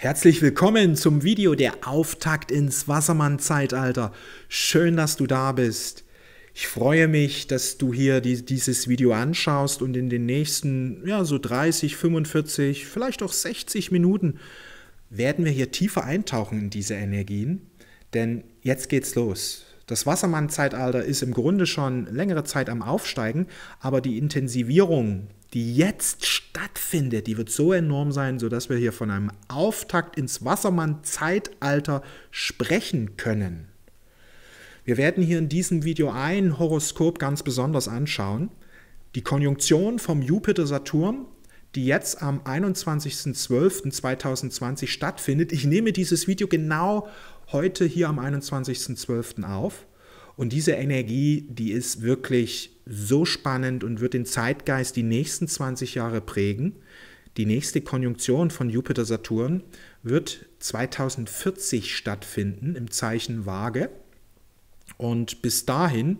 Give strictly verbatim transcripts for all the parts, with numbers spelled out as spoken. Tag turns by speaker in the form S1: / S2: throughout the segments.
S1: Herzlich willkommen zum Video der Auftakt ins Wassermann-Zeitalter. Schön, dass du da bist. Ich freue mich, dass du hier die, dieses Video anschaust und in den nächsten, ja, so dreißig, fünfundvierzig, vielleicht auch sechzig Minuten werden wir hier tiefer eintauchen in diese Energien, denn jetzt geht's los. Das Wassermann-Zeitalter ist im Grunde schon längere Zeit am Aufsteigen, aber die Intensivierung, die jetzt stattfindet, die wird so enorm sein, sodass wir hier von einem Auftakt ins Wassermann-Zeitalter sprechen können. Wir werden hier in diesem Video ein Horoskop ganz besonders anschauen. Die Konjunktion vom Jupiter-Saturn, die jetzt am einundzwanzigsten zwölften zweitausendzwanzig stattfindet. Ich nehme dieses Video genau heute hier am einundzwanzigsten zwölften auf. Und diese Energie, die ist wirklich so spannend und wird den Zeitgeist die nächsten zwanzig Jahre prägen. Die nächste Konjunktion von Jupiter-Saturn wird zweitausendvierzig stattfinden im Zeichen Waage. Und bis dahin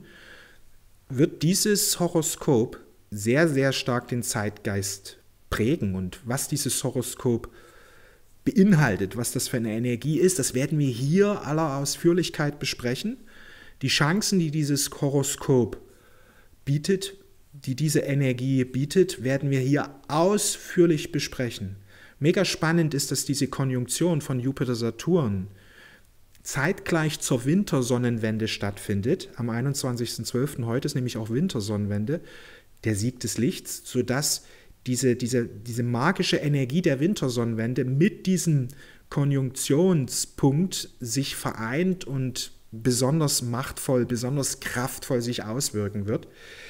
S1: wird dieses Horoskop sehr, sehr stark den Zeitgeist prägen. Und was dieses Horoskop beinhaltet, was das für eine Energie ist, das werden wir hier aller Ausführlichkeit besprechen. Die Chancen, die dieses Horoskop bietet, die diese Energie bietet, werden wir hier ausführlich besprechen. Mega spannend ist, dass diese Konjunktion von Jupiter-Saturn zeitgleich zur Wintersonnenwende stattfindet. Am einundzwanzigsten zwölften heute ist nämlich auch Wintersonnenwende, der Sieg des Lichts, sodass diese, diese, diese magische Energie der Wintersonnenwende mit diesem Konjunktionspunkt sich vereint und besonders machtvoll, besonders kraftvoll sich auswirken wird.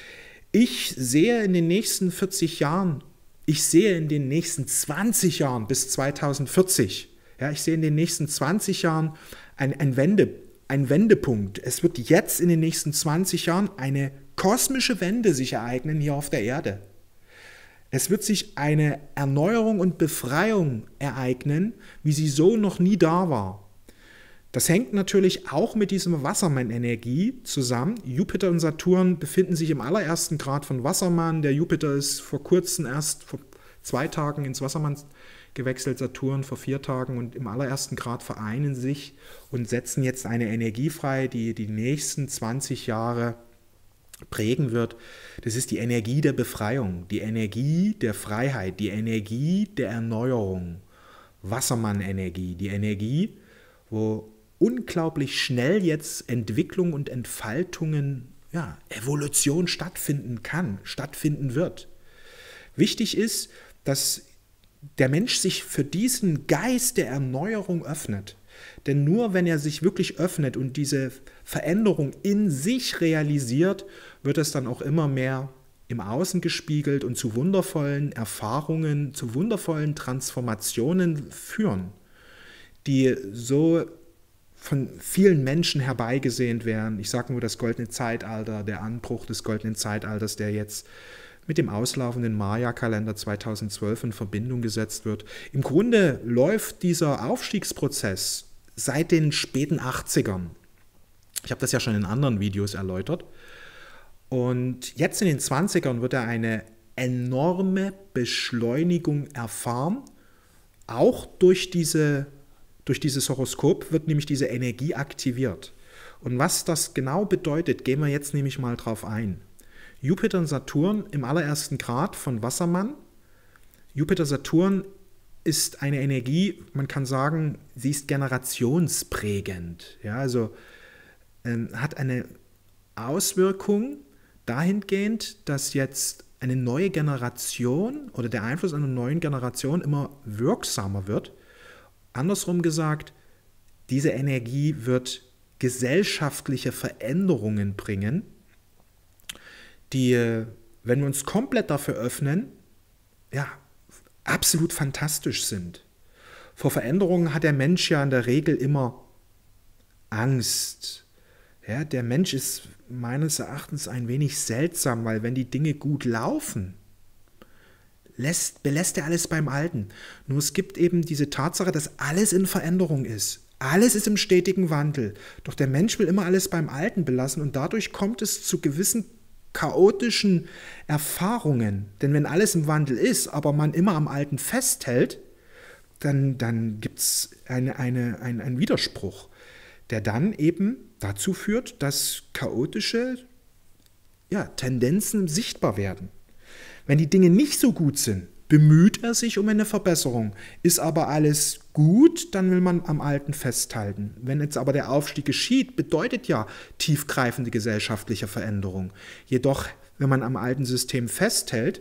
S1: Ich sehe in den nächsten vierzig Jahren, ich sehe in den nächsten zwanzig Jahren bis zweitausendvierzig, ja, ich sehe in den nächsten zwanzig Jahren ein, ein, Wende, ein Wendepunkt. Es wird jetzt in den nächsten zwanzig Jahren eine kosmische Wende sich ereignen hier auf der Erde. Es wird sich eine Erneuerung und Befreiung ereignen, wie sie so noch nie da war. Das hängt natürlich auch mit dieser Wassermann-Energie zusammen. Jupiter und Saturn befinden sich im allerersten Grad von Wassermann. Der Jupiter ist vor kurzem erst vor zwei Tagen ins Wassermann gewechselt, Saturn vor vier Tagen, und im allerersten Grad vereinen sich und setzen jetzt eine Energie frei, die die nächsten zwanzig Jahre prägen wird. Das ist die Energie der Befreiung, die Energie der Freiheit, die Energie der Erneuerung. Wassermann-Energie, die Energie, wo unglaublich schnell jetzt Entwicklung und Entfaltungen, ja, Evolution stattfinden kann, stattfinden wird. Wichtig ist, dass der Mensch sich für diesen Geist der Erneuerung öffnet. Denn nur wenn er sich wirklich öffnet und diese Veränderung in sich realisiert, wird es dann auch immer mehr im Außen gespiegelt und zu wundervollen Erfahrungen, zu wundervollen Transformationen führen, die so von vielen Menschen herbeigesehnt werden. Ich sage nur das goldene Zeitalter, der Anbruch des goldenen Zeitalters, der jetzt mit dem auslaufenden Maya-Kalender zweitausendzwölf in Verbindung gesetzt wird. Im Grunde läuft dieser Aufstiegsprozess seit den späten achtzigern. Ich habe das ja schon in anderen Videos erläutert. Und jetzt in den zwanzigern wird er eine enorme Beschleunigung erfahren, auch durch diese Durch dieses Horoskop wird nämlich diese Energie aktiviert. Und was das genau bedeutet, gehen wir jetzt nämlich mal drauf ein. Jupiter und Saturn im allerersten Grad von Wassermann. Jupiter-Saturn ist eine Energie, man kann sagen, sie ist generationsprägend. Ja, also äh, hat eine Auswirkung dahingehend, dass jetzt eine neue Generation oder der Einfluss einer neuen Generation immer wirksamer wird. Andersrum gesagt, diese Energie wird gesellschaftliche Veränderungen bringen, die, wenn wir uns komplett dafür öffnen, ja, absolut fantastisch sind. Vor Veränderungen hat der Mensch ja in der Regel immer Angst. Ja, der Mensch ist meines Erachtens ein wenig seltsam, weil wenn die Dinge gut laufen, Lässt, belässt er alles beim Alten. Nur es gibt eben diese Tatsache, dass alles in Veränderung ist. Alles ist im stetigen Wandel. Doch der Mensch will immer alles beim Alten belassen und dadurch kommt es zu gewissen chaotischen Erfahrungen. Denn wenn alles im Wandel ist, aber man immer am Alten festhält, dann, dann gibt es eine, eine, ein, einen Widerspruch, der dann eben dazu führt, dass chaotische ja, Tendenzen sichtbar werden. Wenn die Dinge nicht so gut sind, bemüht er sich um eine Verbesserung. Ist aber alles gut, dann will man am Alten festhalten. Wenn jetzt aber der Aufstieg geschieht, bedeutet ja tiefgreifende gesellschaftliche Veränderung. Jedoch, wenn man am alten System festhält,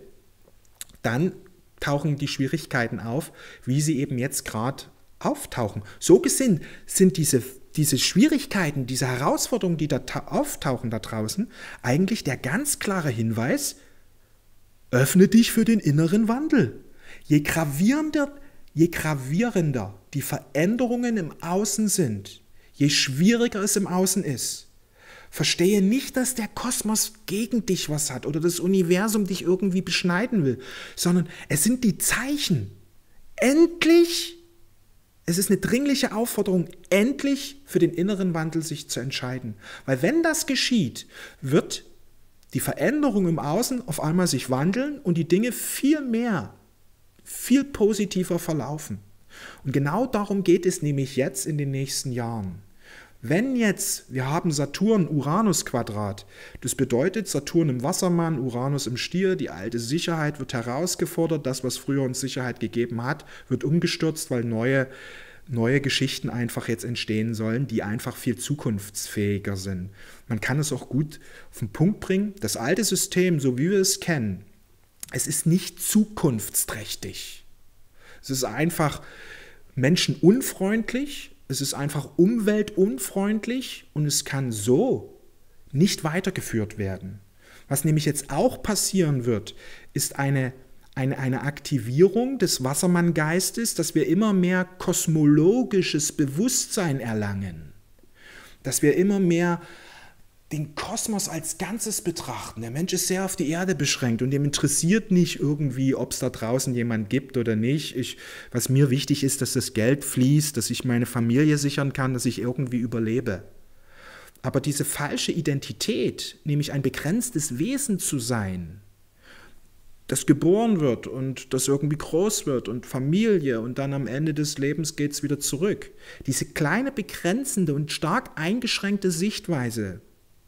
S1: dann tauchen die Schwierigkeiten auf, wie sie eben jetzt gerade auftauchen. So gesehen sind diese, diese Schwierigkeiten, diese Herausforderungen, die da auftauchen da draußen, eigentlich der ganz klare Hinweis: Öffne dich für den inneren Wandel. Je gravierender, je gravierender die Veränderungen im Außen sind, je schwieriger es im Außen ist, verstehe nicht, dass der Kosmos gegen dich was hat oder das Universum dich irgendwie beschneiden will, sondern es sind die Zeichen. Endlich, es ist eine dringliche Aufforderung, endlich für den inneren Wandel sich zu entscheiden. Weil wenn das geschieht, wird die Veränderung im Außen auf einmal sich wandeln und die Dinge viel mehr, viel positiver verlaufen. Und genau darum geht es nämlich jetzt in den nächsten Jahren. Wenn jetzt, wir haben Saturn-Uranus-Quadrat, das bedeutet Saturn im Wassermann, Uranus im Stier, die alte Sicherheit wird herausgefordert, das, was früher uns Sicherheit gegeben hat, wird umgestürzt, weil neue neue Geschichten einfach jetzt entstehen sollen, die einfach viel zukunftsfähiger sind. Man kann es auch gut auf den Punkt bringen. Das alte System, so wie wir es kennen, es ist nicht zukunftsträchtig. Es ist einfach menschenunfreundlich, es ist einfach umweltunfreundlich und es kann so nicht weitergeführt werden. Was nämlich jetzt auch passieren wird, ist eine Eine, eine Aktivierung des Wassermann-Geistes, dass wir immer mehr kosmologisches Bewusstsein erlangen, dass wir immer mehr den Kosmos als Ganzes betrachten. Der Mensch ist sehr auf die Erde beschränkt und dem interessiert nicht irgendwie, ob es da draußen jemand gibt oder nicht. Ich, was mir wichtig ist, dass das Geld fließt, dass ich meine Familie sichern kann, dass ich irgendwie überlebe. Aber diese falsche Identität, nämlich ein begrenztes Wesen zu sein, das geboren wird und das irgendwie groß wird und Familie und dann am Ende des Lebens geht es wieder zurück. Diese kleine, begrenzende und stark eingeschränkte Sichtweise,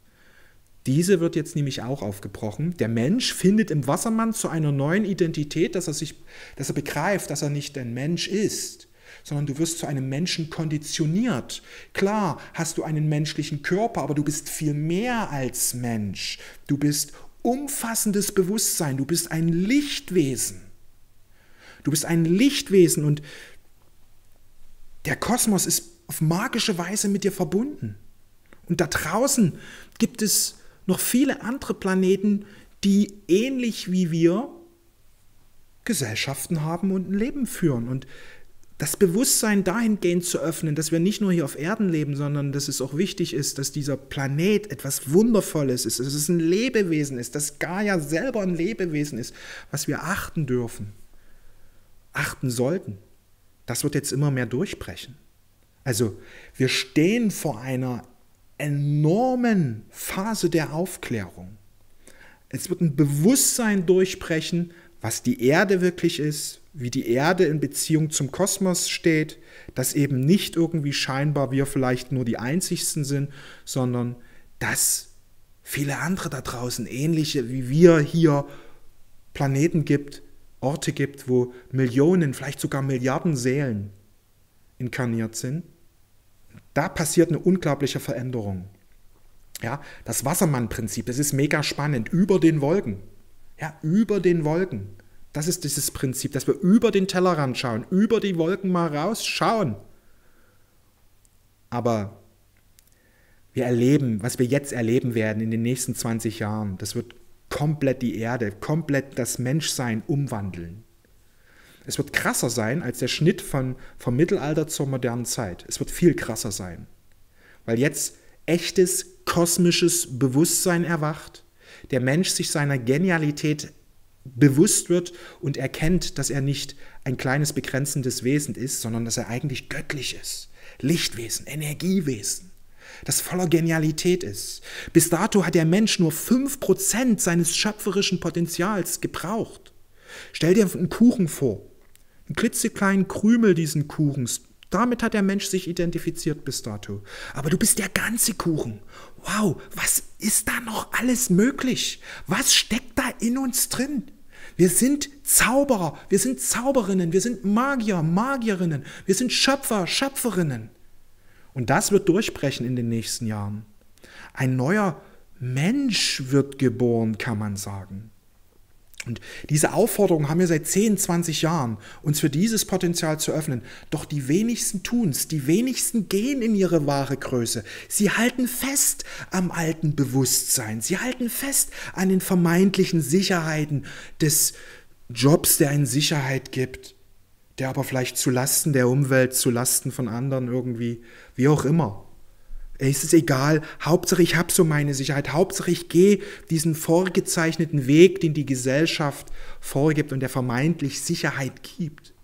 S1: diese wird jetzt nämlich auch aufgebrochen. Der Mensch findet im Wassermann zu einer neuen Identität, dass er, sich, dass er begreift, dass er nicht ein Mensch ist, sondern du wirst zu einem Menschen konditioniert. Klar hast du einen menschlichen Körper, aber du bist viel mehr als Mensch. Du bist umfassendes Bewusstsein, du bist ein Lichtwesen. Du bist ein Lichtwesen und der Kosmos ist auf magische Weise mit dir verbunden. Und da draußen gibt es noch viele andere Planeten, die ähnlich wie wir Gesellschaften haben und ein Leben führen. Und das Bewusstsein dahingehend zu öffnen, dass wir nicht nur hier auf Erden leben, sondern dass es auch wichtig ist, dass dieser Planet etwas Wundervolles ist, dass es ein Lebewesen ist, dass Gaia selber ein Lebewesen ist, was wir achten dürfen, achten sollten. Das wird jetzt immer mehr durchbrechen. Also wir stehen vor einer enormen Phase der Aufklärung. Es wird ein Bewusstsein durchbrechen, was die Erde wirklich ist, wie die Erde in Beziehung zum Kosmos steht, dass eben nicht irgendwie scheinbar wir vielleicht nur die Einzigsten sind, sondern dass viele andere da draußen, ähnliche wie wir hier, Planeten gibt, Orte gibt, wo Millionen, vielleicht sogar Milliarden Seelen inkarniert sind. Da passiert eine unglaubliche Veränderung. Ja, das Wassermann-Prinzip, das ist mega spannend, über den Wolken. Ja, über den Wolken. Das ist dieses Prinzip, dass wir über den Tellerrand schauen, über die Wolken mal rausschauen. Aber wir erleben, was wir jetzt erleben werden in den nächsten zwanzig Jahren, das wird komplett die Erde, komplett das Menschsein umwandeln. Es wird krasser sein als der Schnitt von, vom Mittelalter zur modernen Zeit. Es wird viel krasser sein, weil jetzt echtes kosmisches Bewusstsein erwacht, der Mensch sich seiner Genialität bewusst wird und erkennt, dass er nicht ein kleines begrenzendes Wesen ist, sondern dass er eigentlich göttlich ist. Lichtwesen, Energiewesen, das voller Genialität ist. Bis dato hat der Mensch nur fünf Prozent seines schöpferischen Potenzials gebraucht. Stell dir einen Kuchen vor. einen klitzekleinen Krümel diesen Kuchens. Damit hat der Mensch sich identifiziert bis dato. Aber du bist der ganze Kuchen. Wow, was ist da noch alles möglich? Was steckt da in uns drin? Wir sind Zauberer, wir sind Zauberinnen, wir sind Magier, Magierinnen, wir sind Schöpfer, Schöpferinnen. Und das wird durchbrechen in den nächsten Jahren. Ein neuer Mensch wird geboren, kann man sagen. Und diese Aufforderung haben wir seit zehn, zwanzig Jahren, uns für dieses Potenzial zu öffnen. Doch die wenigsten tun es, die wenigsten gehen in ihre wahre Größe. Sie halten fest am alten Bewusstsein, sie halten fest an den vermeintlichen Sicherheiten des Jobs, der einen Sicherheit gibt, der aber vielleicht zu Lasten der Umwelt, zu Lasten von anderen irgendwie, wie auch immer. Es ist egal, Hauptsache ich habe so meine Sicherheit, Hauptsache ich gehe diesen vorgezeichneten Weg, den die Gesellschaft vorgibt und der vermeintlich Sicherheit gibt.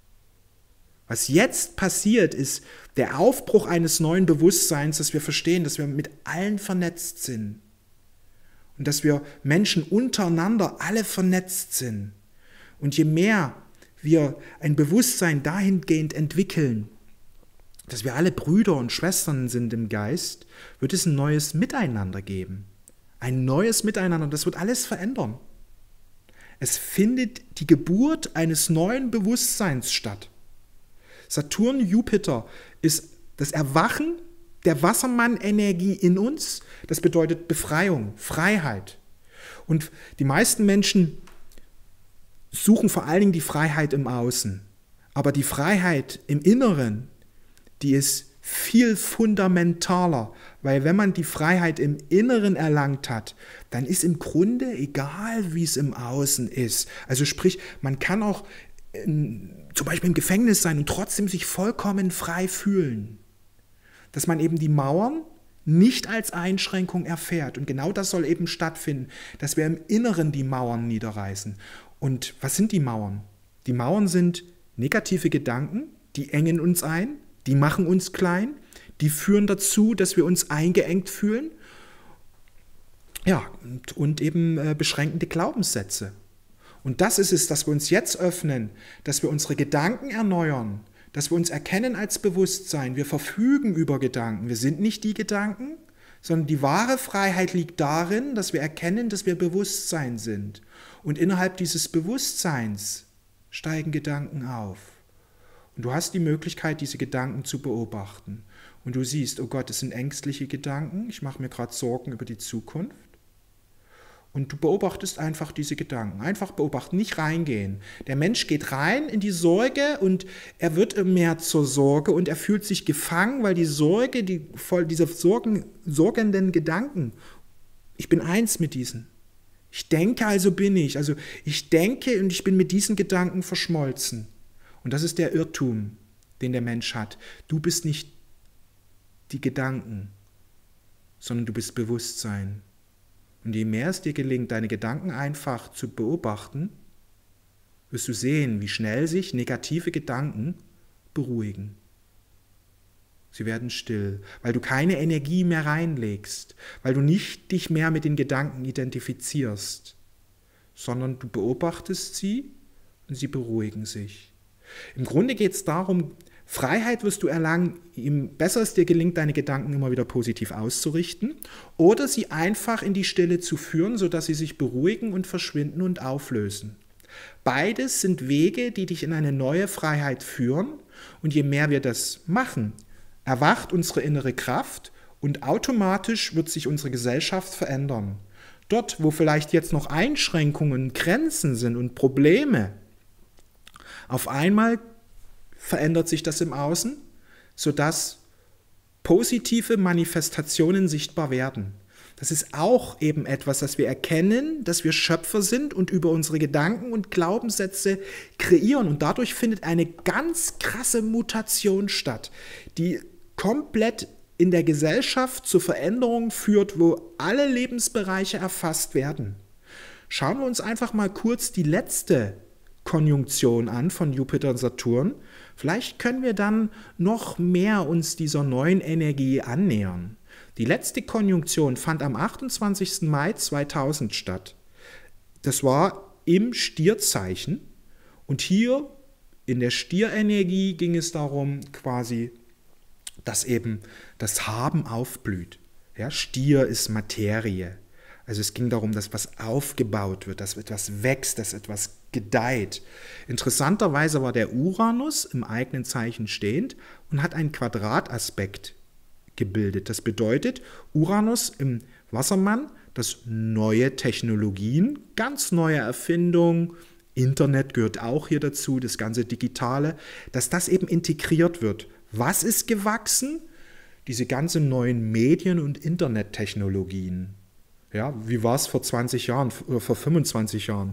S1: Was jetzt passiert, ist der Aufbruch eines neuen Bewusstseins, dass wir verstehen, dass wir mit allen vernetzt sind und dass wir Menschen untereinander alle vernetzt sind. Und je mehr wir ein Bewusstsein dahingehend entwickeln, dass wir alle Brüder und Schwestern sind im Geist, wird es ein neues Miteinander geben. Ein neues Miteinander, das wird alles verändern. Es findet die Geburt eines neuen Bewusstseins statt. Saturn, Jupiter ist das Erwachen der Wassermann-Energie in uns. Das bedeutet Befreiung, Freiheit. Und die meisten Menschen suchen vor allen Dingen die Freiheit im Außen. Aber die Freiheit im Inneren, die ist viel fundamentaler, weil wenn man die Freiheit im Inneren erlangt hat, dann ist im Grunde egal, wie es im Außen ist. Also sprich, man kann auch in, zum Beispiel im Gefängnis sein und trotzdem sich vollkommen frei fühlen. Dass man eben die Mauern nicht als Einschränkung erfährt. Und genau das soll eben stattfinden, dass wir im Inneren die Mauern niederreißen. Und was sind die Mauern? Die Mauern sind negative Gedanken, die engen uns ein, die machen uns klein, die führen dazu, dass wir uns eingeengt fühlen. Ja, und, und eben äh, beschränkende Glaubenssätze. Und das ist es, dass wir uns jetzt öffnen, dass wir unsere Gedanken erneuern, dass wir uns erkennen als Bewusstsein. Wir verfügen über Gedanken. Wir sind nicht die Gedanken, sondern die wahre Freiheit liegt darin, dass wir erkennen, dass wir Bewusstsein sind. Und innerhalb dieses Bewusstseins steigen Gedanken auf. Und du hast die Möglichkeit, diese Gedanken zu beobachten. Und du siehst, oh Gott, es sind ängstliche Gedanken, ich mache mir gerade Sorgen über die Zukunft. Und du beobachtest einfach diese Gedanken. Einfach beobachten, nicht reingehen. Der Mensch geht rein in die Sorge und er wird mehr zur Sorge und er fühlt sich gefangen, weil die Sorge, die, voll diese Sorgen, sorgenden Gedanken, ich bin eins mit diesen. Ich denke, also bin ich. Also ich denke und ich bin mit diesen Gedanken verschmolzen. Und das ist der Irrtum, den der Mensch hat. Du bist nicht die Gedanken, sondern du bist Bewusstsein. Und je mehr es dir gelingt, deine Gedanken einfach zu beobachten, wirst du sehen, wie schnell sich negative Gedanken beruhigen. Sie werden still, weil du keine Energie mehr reinlegst, weil du nicht dich mehr mit den Gedanken identifizierst, sondern du beobachtest sie und sie beruhigen sich. Im Grunde geht es darum, Freiheit wirst du erlangen, je besser es dir gelingt, deine Gedanken immer wieder positiv auszurichten oder sie einfach in die Stille zu führen, sodass sie sich beruhigen und verschwinden und auflösen. Beides sind Wege, die dich in eine neue Freiheit führen und je mehr wir das machen, erwacht unsere innere Kraft und automatisch wird sich unsere Gesellschaft verändern. Dort, wo vielleicht jetzt noch Einschränkungen, Grenzen sind und Probleme, auf einmal verändert sich das im Außen, sodass positive Manifestationen sichtbar werden. Das ist auch eben etwas, dass wir erkennen, dass wir Schöpfer sind und über unsere Gedanken und Glaubenssätze kreieren. Und dadurch findet eine ganz krasse Mutation statt, die komplett in der Gesellschaft zur Veränderung führt, wo alle Lebensbereiche erfasst werden. Schauen wir uns einfach mal kurz die letzte Konjunktion an von Jupiter und Saturn. Vielleicht können wir dann noch mehr uns dieser neuen Energie annähern. Die letzte Konjunktion fand am achtundzwanzigsten Mai zweitausend statt. Das war im Stierzeichen und hier In der Stierenergie ging es darum, quasi, dass eben das Haben aufblüht. Ja, Stier ist Materie. Also es ging darum, dass was aufgebaut wird, dass etwas wächst, dass etwas gedeiht. Interessanterweise war der Uranus im eigenen Zeichen stehend und hat einen Quadrataspekt gebildet. Das bedeutet, Uranus im Wassermann, dass neue Technologien, ganz neue Erfindungen, Internet gehört auch hier dazu, das ganze Digitale, dass das eben integriert wird. Was ist gewachsen? Diese ganzen neuen Medien- und Internettechnologien. Ja, wie war es vor zwanzig Jahren oder vor fünfundzwanzig Jahren?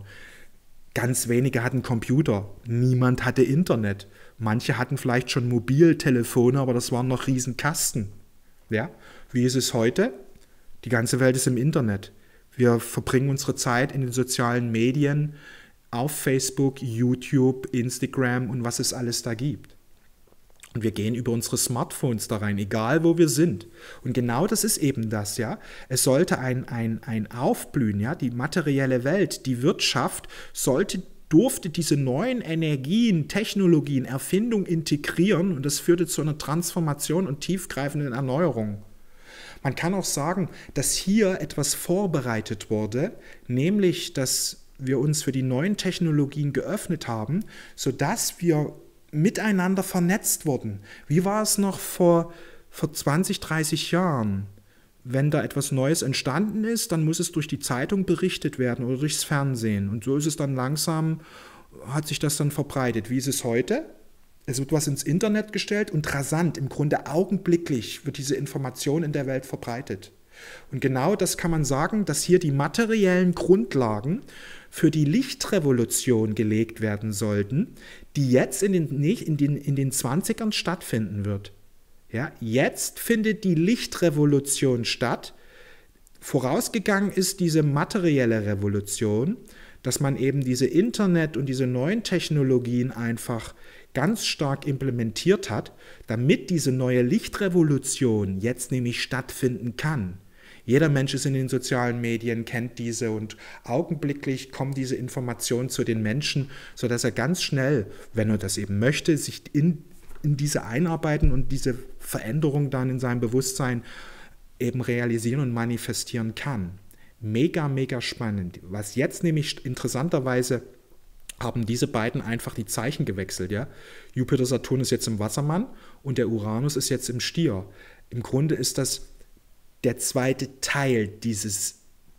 S1: Ganz wenige hatten Computer, niemand hatte Internet. Manche hatten vielleicht schon Mobiltelefone, aber das waren noch Riesenkasten. Ja, wie ist es heute? Die ganze Welt ist im Internet. Wir verbringen unsere Zeit in den sozialen Medien, auf Facebook, YouTube, Instagram und was es alles da gibt. Und wir gehen über unsere Smartphones da rein, egal wo wir sind. Und genau das ist eben das, ja. Es sollte ein, ein, ein Aufblühen, ja, die materielle Welt, die Wirtschaft sollte, durfte diese neuen Energien, Technologien, Erfindungen integrieren und das führte zu einer Transformation und tiefgreifenden Erneuerung. Man kann auch sagen, dass hier etwas vorbereitet wurde, nämlich, dass wir uns für die neuen Technologien geöffnet haben, sodass wir miteinander vernetzt wurden. Wie war es noch vor, vor zwanzig, dreißig Jahren? Wenn da etwas Neues entstanden ist, dann muss es durch die Zeitung berichtet werden oder durchs Fernsehen. Und so ist es dann langsam, hat sich das dann verbreitet. Wie ist es heute? Es wird was ins Internet gestellt und rasant, im Grunde augenblicklich wird diese Information in der Welt verbreitet. Und genau das kann man sagen, dass hier die materiellen Grundlagen für die Lichtrevolution gelegt werden sollten, die jetzt in den, in den, in den zwanzigern stattfinden wird. Ja, jetzt findet die Lichtrevolution statt. Vorausgegangen ist diese materielle Revolution, dass man eben diese Internet- und diese neuen Technologien einfach ganz stark implementiert hat, damit diese neue Lichtrevolution jetzt nämlich stattfinden kann. Jeder Mensch ist in den sozialen Medien, kennt diese und augenblicklich kommen diese Informationen zu den Menschen, sodass er ganz schnell, wenn er das eben möchte, sich in, in diese einarbeiten und diese Veränderung dann in seinem Bewusstsein eben realisieren und manifestieren kann. Mega, mega spannend. Was jetzt nämlich interessanterweise haben diese beiden einfach die Zeichen gewechselt. Ja? Jupiter, Saturn ist jetzt im Wassermann und der Uranus ist jetzt im Stier. Im Grunde ist das der zweite Teil dieses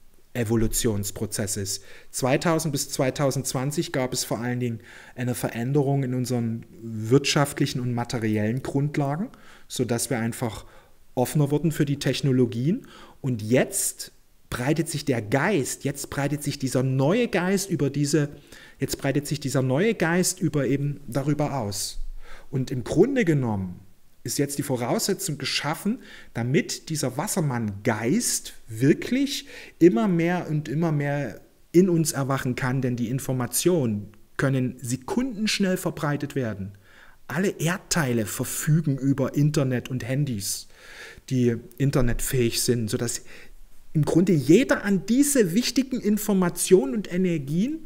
S1: Evolutionsprozesses. zweitausend bis zweitausendzwanzig gab es vor allen Dingen eine Veränderung in unseren wirtschaftlichen und materiellen Grundlagen, sodass wir einfach offener wurden für die Technologien. Und jetzt breitet sich der Geist, jetzt breitet sich dieser neue Geist über diese, jetzt breitet sich dieser neue Geist über eben darüber aus. Und im Grunde genommen ist jetzt die Voraussetzung geschaffen, damit dieser Wassermann-Geist wirklich immer mehr und immer mehr in uns erwachen kann, denn die Informationen können sekundenschnell verbreitet werden. Alle Erdteile verfügen über Internet und Handys, die internetfähig sind, sodass im Grunde jeder an diese wichtigen Informationen und Energien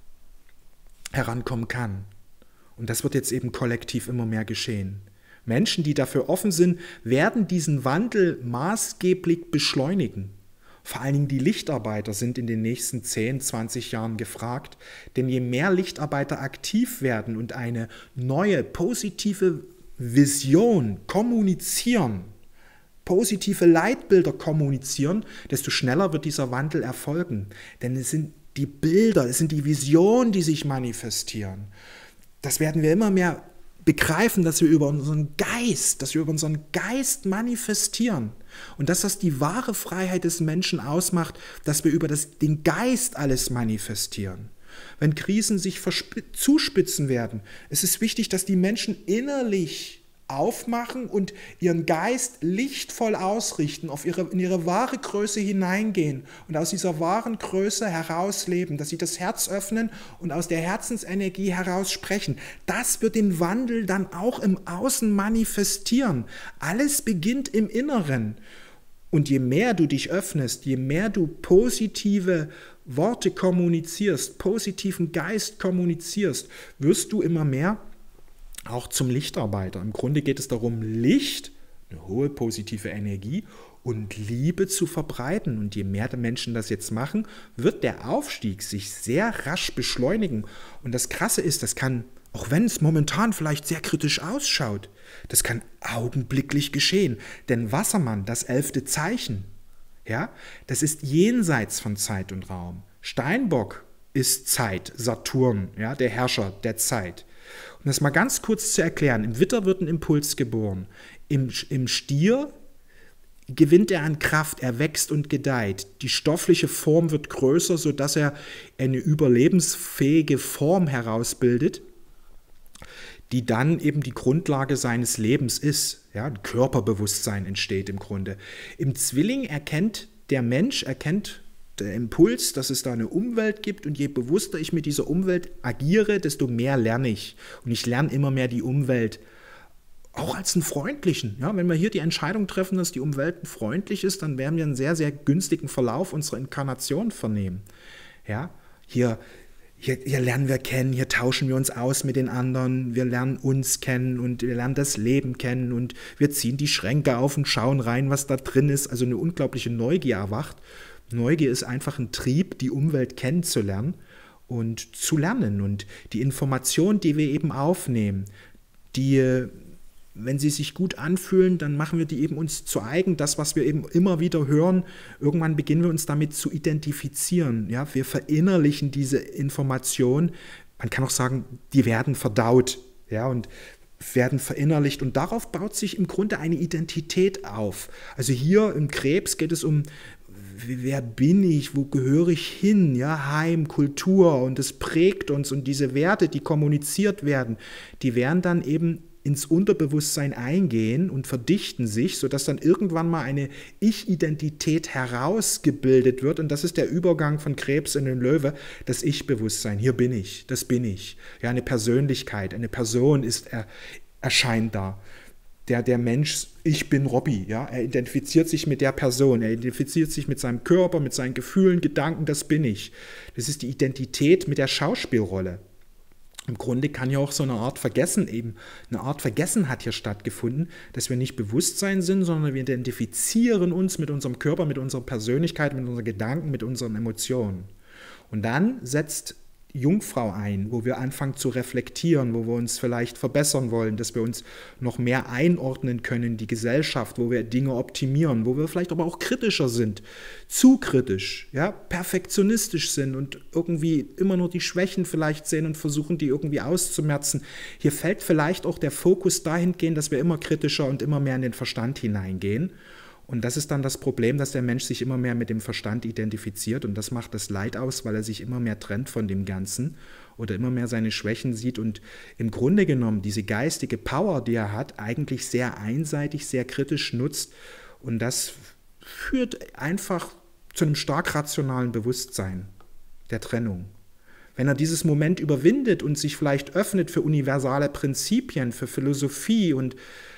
S1: herankommen kann. Und das wird jetzt eben kollektiv immer mehr geschehen. Menschen, die dafür offen sind, werden diesen Wandel maßgeblich beschleunigen. Vor allen Dingen die Lichtarbeiter sind in den nächsten zehn, zwanzig Jahren gefragt, denn je mehr Lichtarbeiter aktiv werden und eine neue, positive Vision kommunizieren, positive Leitbilder kommunizieren, desto schneller wird dieser Wandel erfolgen. Denn es sind die Bilder, es sind die Visionen, die sich manifestieren. Das werden wir immer mehr begreifen, dass wir über unseren Geist, dass wir über unseren Geist manifestieren und dass das die wahre Freiheit des Menschen ausmacht, dass wir über das, den Geist alles manifestieren. Wenn Krisen sich zuspitzen werden, es ist wichtig, dass die Menschen innerlich aufmachen und ihren Geist lichtvoll ausrichten, auf ihre, in ihre wahre Größe hineingehen und aus dieser wahren Größe herausleben, dass sie das Herz öffnen und aus der Herzensenergie heraus sprechen. Das wird den Wandel dann auch im Außen manifestieren. Alles beginnt im Inneren. Und je mehr du dich öffnest, je mehr du positive Worte kommunizierst, positiven Geist kommunizierst, wirst du immer mehr auch zum Lichtarbeiter. Im Grunde geht es darum, Licht, eine hohe positive Energie und Liebe zu verbreiten. Und je mehr die Menschen das jetzt machen, wird der Aufstieg sich sehr rasch beschleunigen. Und das Krasse ist, das kann, auch wenn es momentan vielleicht sehr kritisch ausschaut, das kann augenblicklich geschehen. Denn Wassermann, das elfte Zeichen, ja, das ist jenseits von Zeit und Raum. Steinbock ist Zeit, Saturn, ja, der Herrscher der Zeit. Um das mal ganz kurz zu erklären, im Widder wird ein Impuls geboren. Im, im Stier gewinnt er an Kraft, er wächst und gedeiht. Die stoffliche Form wird größer, sodass er eine überlebensfähige Form herausbildet, die dann eben die Grundlage seines Lebens ist. Ja, ein Körperbewusstsein entsteht im Grunde. Im Zwilling erkennt der Mensch, erkennt der Impuls, dass es da eine Umwelt gibt, und je bewusster ich mit dieser Umwelt agiere, desto mehr lerne ich. Und ich lerne immer mehr die Umwelt auch als einen freundlichen. Ja, wenn wir hier die Entscheidung treffen, dass die Umwelt freundlich ist, dann werden wir einen sehr, sehr günstigen Verlauf unserer Inkarnation vernehmen. Ja, hier, hier, hier lernen wir kennen, hier tauschen wir uns aus mit den anderen, wir lernen uns kennen und wir lernen das Leben kennen und wir ziehen die Schränke auf und schauen rein, was da drin ist. Also eine unglaubliche Neugier erwacht. Neugier ist einfach ein Trieb, die Umwelt kennenzulernen und zu lernen. Und die Informationen, die wir eben aufnehmen, die, wenn sie sich gut anfühlen, dann machen wir die eben uns zu eigen. Das, was wir eben immer wieder hören, irgendwann beginnen wir uns damit zu identifizieren. Ja, wir verinnerlichen diese Informationen. Man kann auch sagen, die werden verdaut, ja, und werden verinnerlicht. Und darauf baut sich im Grunde eine Identität auf. Also hier im Krebs geht es um, wer bin ich, wo gehöre ich hin, ja, Heim, Kultur, und das prägt uns, und diese Werte, die kommuniziert werden, die werden dann eben ins Unterbewusstsein eingehen und verdichten sich, sodass dann irgendwann mal eine Ich-Identität herausgebildet wird, und das ist der Übergang von Krebs in den Löwe, das Ich-Bewusstsein, hier bin ich, das bin ich, ja, eine Persönlichkeit, eine Person ist, er, erscheint da. Der, der Mensch, ich bin Robby, ja, er identifiziert sich mit der Person, er identifiziert sich mit seinem Körper, mit seinen Gefühlen, Gedanken, das bin ich. Das ist die Identität mit der Schauspielrolle. Im Grunde kann ja auch so eine Art Vergessen eben, eine Art Vergessen hat hier stattgefunden, dass wir nicht Bewusstsein sind, sondern wir identifizieren uns mit unserem Körper, mit unserer Persönlichkeit, mit unseren Gedanken, mit unseren Emotionen. Und dann setzt Jungfrau ein, wo wir anfangen zu reflektieren, wo wir uns vielleicht verbessern wollen, dass wir uns noch mehr einordnen können in die Gesellschaft, wo wir Dinge optimieren, wo wir vielleicht aber auch kritischer sind, zu kritisch, ja, perfektionistisch sind und irgendwie immer nur die Schwächen vielleicht sehen und versuchen, die irgendwie auszumerzen. Hier fällt vielleicht auch der Fokus dahingehend, dass wir immer kritischer und immer mehr in den Verstand hineingehen. Und das ist dann das Problem, dass der Mensch sich immer mehr mit dem Verstand identifiziert, und das macht das Leid aus, weil er sich immer mehr trennt von dem Ganzen oder immer mehr seine Schwächen sieht und im Grunde genommen diese geistige Power, die er hat, eigentlich sehr einseitig, sehr kritisch nutzt, und das führt einfach zu einem stark rationalen Bewusstsein der Trennung. Wenn er dieses Moment überwindet und sich vielleicht öffnet für universale Prinzipien, für Philosophie, und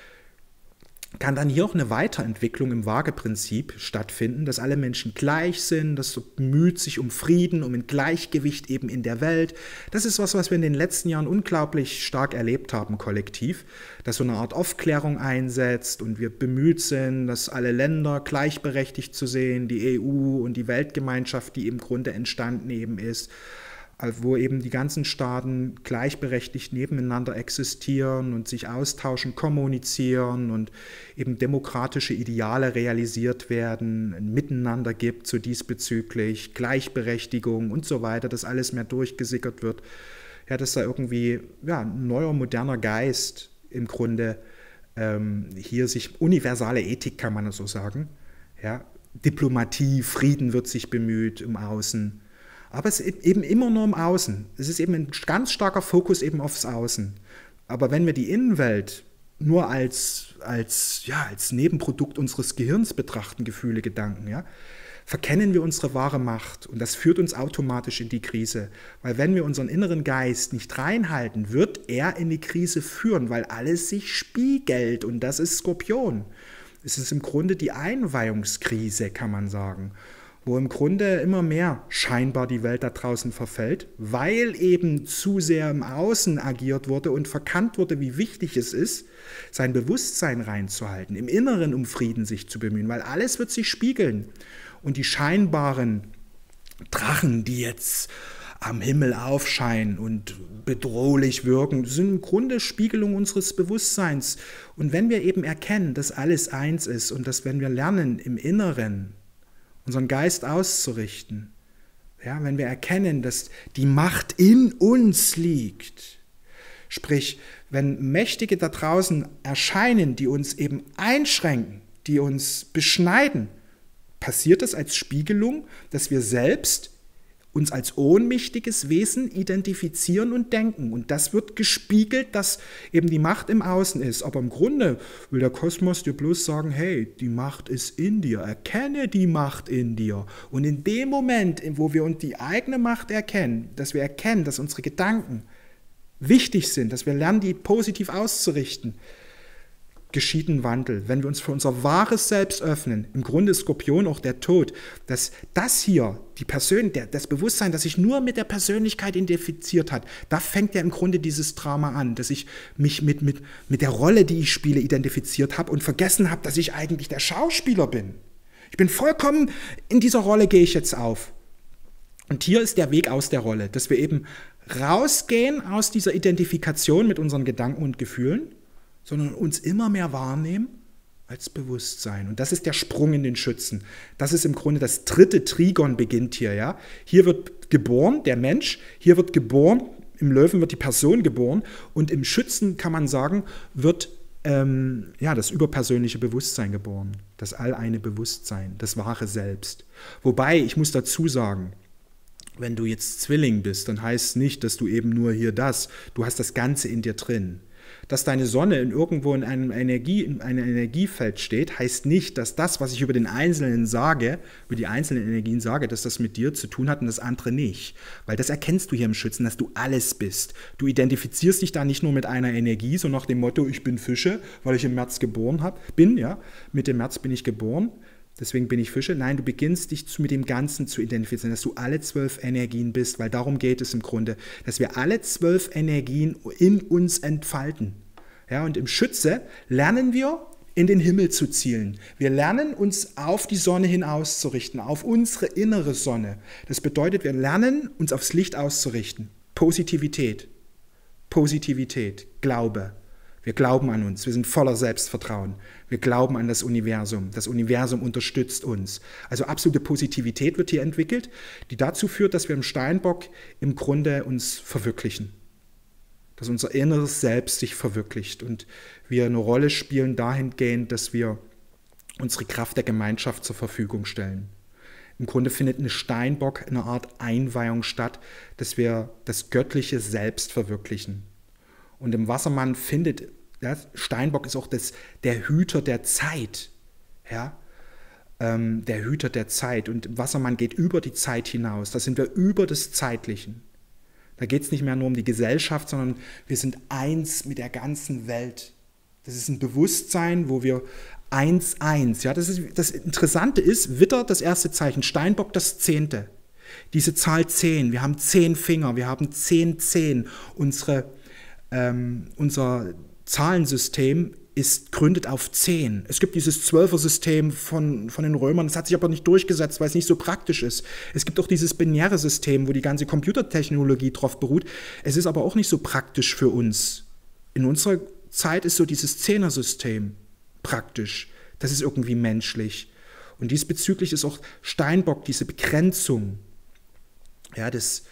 S1: kann dann hier auch eine Weiterentwicklung im Waage-Prinzip stattfinden, dass alle Menschen gleich sind, dass so bemüht sich um Frieden, um ein Gleichgewicht eben in der Welt. Das ist was, was wir in den letzten Jahren unglaublich stark erlebt haben, kollektiv, dass so eine Art Aufklärung einsetzt und wir bemüht sind, dass alle Länder gleichberechtigt zu sehen, die E U und die Weltgemeinschaft, die im Grunde entstanden eben ist, wo eben die ganzen Staaten gleichberechtigt nebeneinander existieren und sich austauschen, kommunizieren und eben demokratische Ideale realisiert werden, ein Miteinander gibt, so diesbezüglich, Gleichberechtigung und so weiter, dass alles mehr durchgesickert wird. Ja, dass da irgendwie ja, ein neuer, moderner Geist im Grunde ähm, hier sich, universale Ethik kann man so sagen, ja, Diplomatie, Frieden wird sich bemüht im Außen. Aber es ist eben immer nur im Außen. Es ist eben ein ganz starker Fokus eben aufs Außen. Aber wenn wir die Innenwelt nur als, als, ja, als Nebenprodukt unseres Gehirns betrachten, Gefühle, Gedanken, ja, verkennen wir unsere wahre Macht. Und das führt uns automatisch in die Krise. Weil wenn wir unseren inneren Geist nicht reinhalten, wird er in die Krise führen, weil alles sich spiegelt. Und das ist Skorpion. Es ist im Grunde die Einweihungskrise, kann man sagen. wo im Grunde immer mehr scheinbar die Welt da draußen verfällt, weil eben zu sehr im Außen agiert wurde und verkannt wurde, wie wichtig es ist, sein Bewusstsein reinzuhalten, im Inneren um Frieden sich zu bemühen, weil alles wird sich spiegeln. Und die scheinbaren Drachen, die jetzt am Himmel aufscheinen und bedrohlich wirken, sind im Grunde Spiegelung unseres Bewusstseins. Und wenn wir eben erkennen, dass alles eins ist und dass, wenn wir lernen, im Inneren unseren Geist auszurichten, ja, wenn wir erkennen, dass die Macht in uns liegt, sprich, wenn Mächtige da draußen erscheinen, die uns eben einschränken, die uns beschneiden, passiert das als Spiegelung, dass wir selbst uns als ohnmächtiges Wesen identifizieren und denken. Und das wird gespiegelt, dass eben die Macht im Außen ist. Aber im Grunde will der Kosmos dir bloß sagen, hey, die Macht ist in dir, erkenne die Macht in dir. Und in dem Moment, wo wir uns die eigene Macht erkennen, dass wir erkennen, dass unsere Gedanken wichtig sind, dass wir lernen, die positiv auszurichten, geschieht ein Wandel. Wenn wir uns für unser wahres Selbst öffnen, im Grunde ist Skorpion auch der Tod, dass das hier, die Person, der, das Bewusstsein, das sich nur mit der Persönlichkeit identifiziert hat, da fängt ja im Grunde dieses Drama an, dass ich mich mit, mit, mit der Rolle, die ich spiele, identifiziert habe und vergessen habe, dass ich eigentlich der Schauspieler bin. Ich bin vollkommen, in dieser Rolle gehe ich jetzt auf. Und hier ist der Weg aus der Rolle, dass wir eben rausgehen aus dieser Identifikation mit unseren Gedanken und Gefühlen, sondern uns immer mehr wahrnehmen als Bewusstsein. Und das ist der Sprung in den Schützen. Das ist im Grunde das dritte Trigon beginnt hier. Ja? Hier wird geboren der Mensch, hier wird geboren, im Löwen wird die Person geboren und im Schützen kann man sagen, wird ähm, ja, das überpersönliche Bewusstsein geboren. Das alleine Bewusstsein, das wahre Selbst. Wobei, ich muss dazu sagen, wenn du jetzt Zwilling bist, dann heißt es nicht, dass du eben nur hier das, du hast das Ganze in dir drin. Dass deine Sonne in irgendwo in einem, Energie, in einem Energiefeld steht, heißt nicht, dass das, was ich über den Einzelnen sage, über die einzelnen Energien sage, dass das mit dir zu tun hat und das andere nicht. Weil das erkennst du hier im Schützen, dass du alles bist. Du identifizierst dich da nicht nur mit einer Energie, so nach dem Motto, ich bin Fische, weil ich im März geboren hab, bin. Ja? Mitte März bin ich geboren, deswegen bin ich Fische. Nein, du beginnst dich zu, mit dem Ganzen zu identifizieren, dass du alle zwölf Energien bist, weil darum geht es im Grunde, dass wir alle zwölf Energien in uns entfalten. Ja, und im Schütze lernen wir, in den Himmel zu zielen. Wir lernen, uns auf die Sonne hin auszurichten, auf unsere innere Sonne. Das bedeutet, wir lernen, uns aufs Licht auszurichten. Positivität, Positivität, Glaube. Wir glauben an uns, wir sind voller Selbstvertrauen. Wir glauben an das Universum. Das Universum unterstützt uns. Also absolute Positivität wird hier entwickelt, die dazu führt, dass wir im Steinbock im Grunde uns verwirklichen. Dass unser inneres Selbst sich verwirklicht und wir eine Rolle spielen dahingehend, dass wir unsere Kraft der Gemeinschaft zur Verfügung stellen. Im Grunde findet eine Steinbock eine Art Einweihung statt, dass wir das göttliche Selbst verwirklichen. Und im Wassermann findet, ja, Steinbock ist auch das, der Hüter der Zeit, ja, ähm, der Hüter der Zeit. Und im Wassermann geht über die Zeit hinaus, da sind wir über des Zeitlichen. Da geht es nicht mehr nur um die Gesellschaft, sondern wir sind eins mit der ganzen Welt. Das ist ein Bewusstsein, wo wir eins, eins. Ja, das, ist, das Interessante ist, Widder das erste Zeichen, Steinbock das zehnte. Diese Zahl zehn, wir haben zehn Finger, wir haben zehn Zehen. Unsere, ähm, unser Zahlensystem ist gründet auf zehn. Es gibt dieses Zwölfer-System von, von den Römern, das hat sich aber nicht durchgesetzt, weil es nicht so praktisch ist. Es gibt auch dieses binäre System, wo die ganze Computertechnologie drauf beruht. Es ist aber auch nicht so praktisch für uns. In unserer Zeit ist so dieses Zehner-System praktisch. Das ist irgendwie menschlich. Und diesbezüglich ist auch Steinbock, diese Begrenzung, ja, das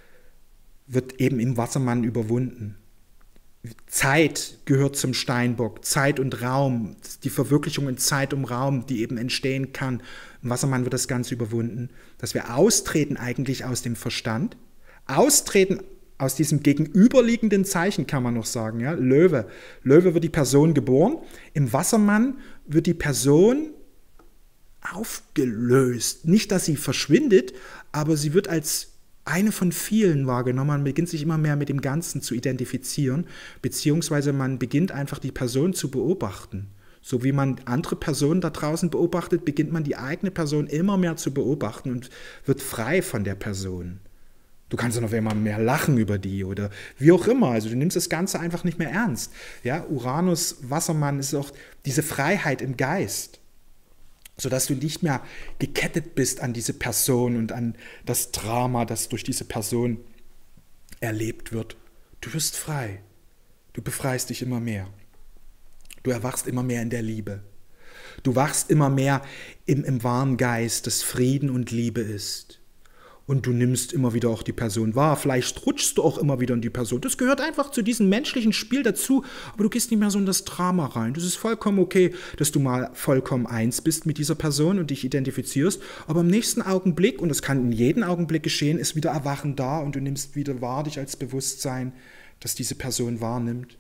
S1: wird eben im Wassermann überwunden. Zeit gehört zum Steinbock, Zeit und Raum, die Verwirklichung in Zeit und Raum, die eben entstehen kann. Im Wassermann wird das Ganze überwunden, dass wir austreten eigentlich aus dem Verstand, austreten aus diesem gegenüberliegenden Zeichen, kann man noch sagen, ja? Löwe. Löwe wird die Person geboren, im Wassermann wird die Person aufgelöst. Nicht, dass sie verschwindet, aber sie wird als eine von vielen wahrgenommen. Man beginnt sich immer mehr mit dem Ganzen zu identifizieren, beziehungsweise man beginnt einfach die Person zu beobachten. So wie man andere Personen da draußen beobachtet, beginnt man die eigene Person immer mehr zu beobachten und wird frei von der Person. Du kannst dann auf einmal mehr lachen über die oder wie auch immer. Also du nimmst das Ganze einfach nicht mehr ernst. Ja, Uranus, Wassermann ist auch diese Freiheit im Geist, sodass du nicht mehr gekettet bist an diese Person und an das Drama, das durch diese Person erlebt wird. Du wirst frei. Du befreist dich immer mehr. Du erwachst immer mehr in der Liebe. Du wachst immer mehr im, im wahren Geist, dass Frieden und Liebe ist. Und du nimmst immer wieder auch die Person wahr. Vielleicht rutschst du auch immer wieder in die Person. Das gehört einfach zu diesem menschlichen Spiel dazu, aber du gehst nicht mehr so in das Drama rein. Das ist vollkommen okay, dass du mal vollkommen eins bist mit dieser Person und dich identifizierst, aber im nächsten Augenblick, und das kann in jedem Augenblick geschehen, ist wieder Erwachen da und du nimmst wieder wahr dich als Bewusstsein, dass diese Person wahrnimmt.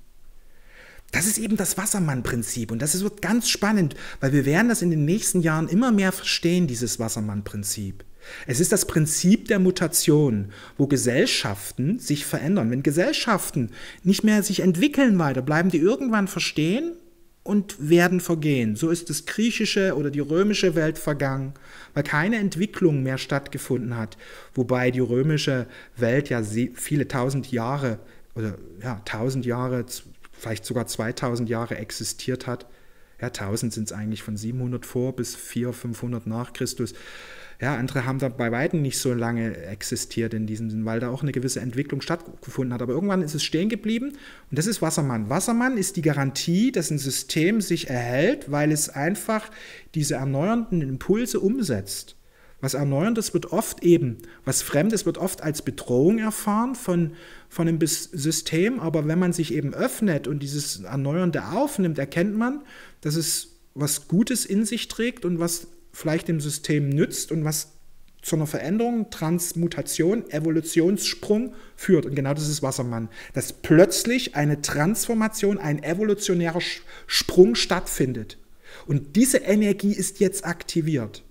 S1: Das ist eben das Wassermann-Prinzip und das wird ganz spannend, weil wir werden das in den nächsten Jahren immer mehr verstehen, dieses Wassermann-Prinzip. Es ist das Prinzip der Mutation, wo Gesellschaften sich verändern. Wenn Gesellschaften nicht mehr sich entwickeln weiter, bleiben die irgendwann verstehen und werden vergehen. So ist das griechische oder die römische Welt vergangen, weil keine Entwicklung mehr stattgefunden hat, wobei die römische Welt ja viele tausend Jahre oder ja, tausend Jahre, vielleicht sogar zweitausend Jahre existiert hat. Ja, tausend sind es eigentlich von siebenhundert vor bis vierhundert, fünfhundert nach Christus. Ja, andere haben da bei weitem nicht so lange existiert in diesem Sinn, weil da auch eine gewisse Entwicklung stattgefunden hat. Aber irgendwann ist es stehen geblieben und das ist Wassermann. Wassermann ist die Garantie, dass ein System sich erhält, weil es einfach diese erneuernden Impulse umsetzt. Was Erneuerndes wird oft eben, was Fremdes wird oft als Bedrohung erfahren von, von einem System, aber wenn man sich eben öffnet und dieses Erneuernde aufnimmt, erkennt man, dass es was Gutes in sich trägt und was vielleicht dem System nützt und was zu einer Veränderung, Transmutation, Evolutionssprung führt. Und genau das ist Wassermann. Dass plötzlich eine Transformation, ein evolutionärer Sprung stattfindet. Und diese Energie ist jetzt aktiviert.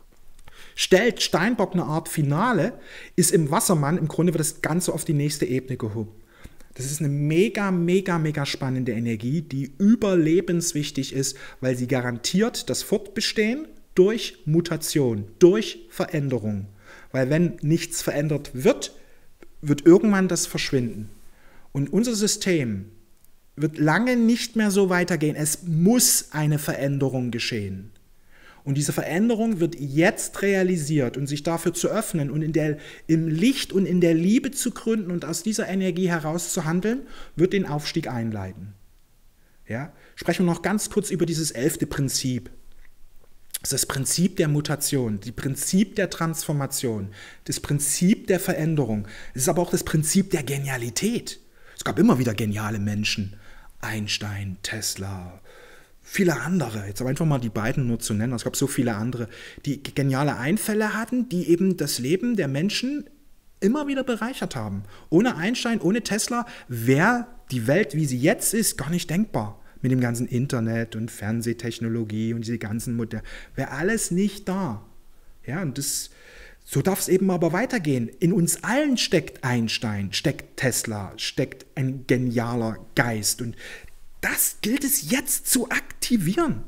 S1: Stellt Steinbock eine Art Finale, ist im Wassermann, im Grunde wird das Ganze auf die nächste Ebene gehoben. Das ist eine mega, mega, mega spannende Energie, die überlebenswichtig ist, weil sie garantiert das Fortbestehen durch Mutation, durch Veränderung. Weil wenn nichts verändert wird, wird irgendwann das verschwinden. Und unser System wird lange nicht mehr so weitergehen. Es muss eine Veränderung geschehen. Und diese Veränderung wird jetzt realisiert und sich dafür zu öffnen und in der, im Licht und in der Liebe zu gründen und aus dieser Energie heraus zu handeln, wird den Aufstieg einleiten. Ja? Sprechen wir noch ganz kurz über dieses elfte Prinzip. Das ist das Prinzip der Mutation, das Prinzip der Transformation, das Prinzip der Veränderung. Es ist aber auch das Prinzip der Genialität. Es gab immer wieder geniale Menschen. Einstein, Tesla, viele andere. Jetzt aber einfach mal die beiden nur zu nennen. Es gab so viele andere, die geniale Einfälle hatten, die eben das Leben der Menschen immer wieder bereichert haben. Ohne Einstein, ohne Tesla wäre die Welt, wie sie jetzt ist, gar nicht denkbar. Mit dem ganzen Internet und Fernsehtechnologie und diese ganzen Modelle, wäre alles nicht da. Ja, und das, so darf es eben aber weitergehen. In uns allen steckt Einstein, steckt Tesla, steckt ein genialer Geist. Und das gilt es jetzt zu aktivieren.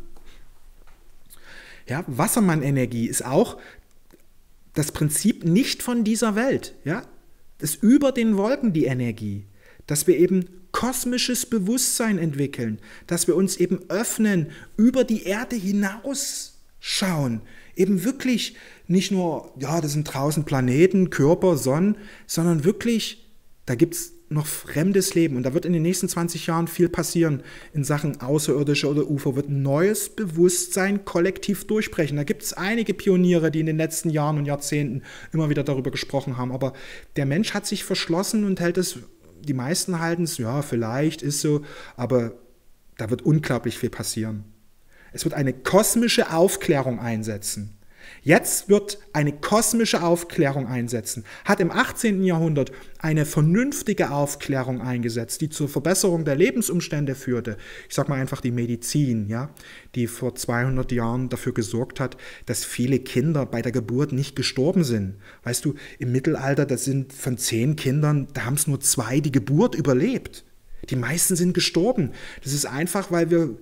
S1: Ja, Wassermann-Energie ist auch das Prinzip nicht von dieser Welt. Ja, das ist über den Wolken die Energie, dass wir eben kosmisches Bewusstsein entwickeln, dass wir uns eben öffnen, über die Erde hinausschauen, eben wirklich nicht nur, ja, das sind draußen Planeten, Körper, Sonnen, sondern wirklich, da gibt es noch fremdes Leben und da wird in den nächsten zwanzig Jahren viel passieren in Sachen Außerirdische oder U F O, wird ein neues Bewusstsein kollektiv durchbrechen. Da gibt es einige Pioniere, die in den letzten Jahren und Jahrzehnten immer wieder darüber gesprochen haben, aber der Mensch hat sich verschlossen und hält es, die meisten halten es, ja, vielleicht ist so, aber da wird unglaublich viel passieren. Es wird eine kosmische Aufklärung einsetzen. Jetzt wird eine kosmische Aufklärung einsetzen. Hat im achtzehnten Jahrhundert eine vernünftige Aufklärung eingesetzt, die zur Verbesserung der Lebensumstände führte. Ich sage mal einfach die Medizin, ja, die vor zweihundert Jahren dafür gesorgt hat, dass viele Kinder bei der Geburt nicht gestorben sind. Weißt du, im Mittelalter, das sind von zehn Kindern, da haben es nur zwei die Geburt überlebt. Die meisten sind gestorben. Das ist einfach, weil wir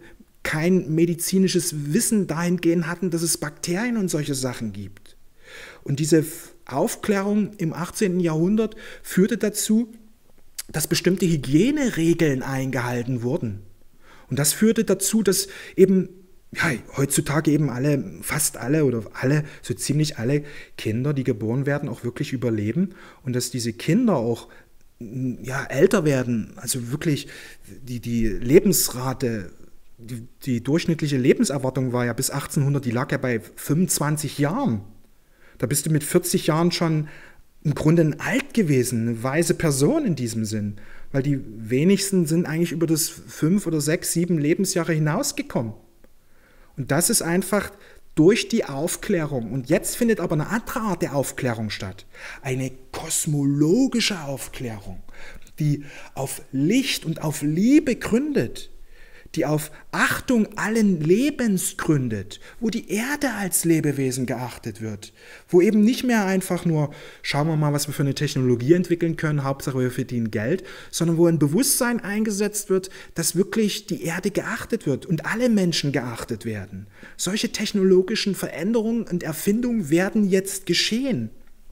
S1: kein medizinisches Wissen dahingehend hatten, dass es Bakterien und solche Sachen gibt. Und diese Aufklärung im achtzehnten Jahrhundert führte dazu, dass bestimmte Hygieneregeln eingehalten wurden. Und das führte dazu, dass eben ja, heutzutage eben alle, fast alle oder alle, so ziemlich alle Kinder, die geboren werden, auch wirklich überleben und dass diese Kinder auch ja, älter werden, also wirklich die, die Lebensrate, die, die durchschnittliche Lebenserwartung war ja bis achtzehnhundert, die lag ja bei fünfundzwanzig Jahren. Da bist du mit vierzig Jahren schon im Grunde ein alt gewesen, eine weise Person in diesem Sinn, weil die wenigsten sind eigentlich über das fünf oder sechs, sieben Lebensjahre hinausgekommen. Und das ist einfach durch die Aufklärung. Und jetzt findet aber eine andere Art der Aufklärung statt. Eine kosmologische Aufklärung, die auf Licht und auf Liebe gründet, die auf Achtung allen Lebens gründet, wo die Erde als Lebewesen geachtet wird, wo eben nicht mehr einfach nur, schauen wir mal, was wir für eine Technologie entwickeln können, Hauptsache wir verdienen Geld, sondern wo ein Bewusstsein eingesetzt wird, dass wirklich die Erde geachtet wird und alle Menschen geachtet werden. Solche technologischen Veränderungen und Erfindungen werden jetzt geschehen,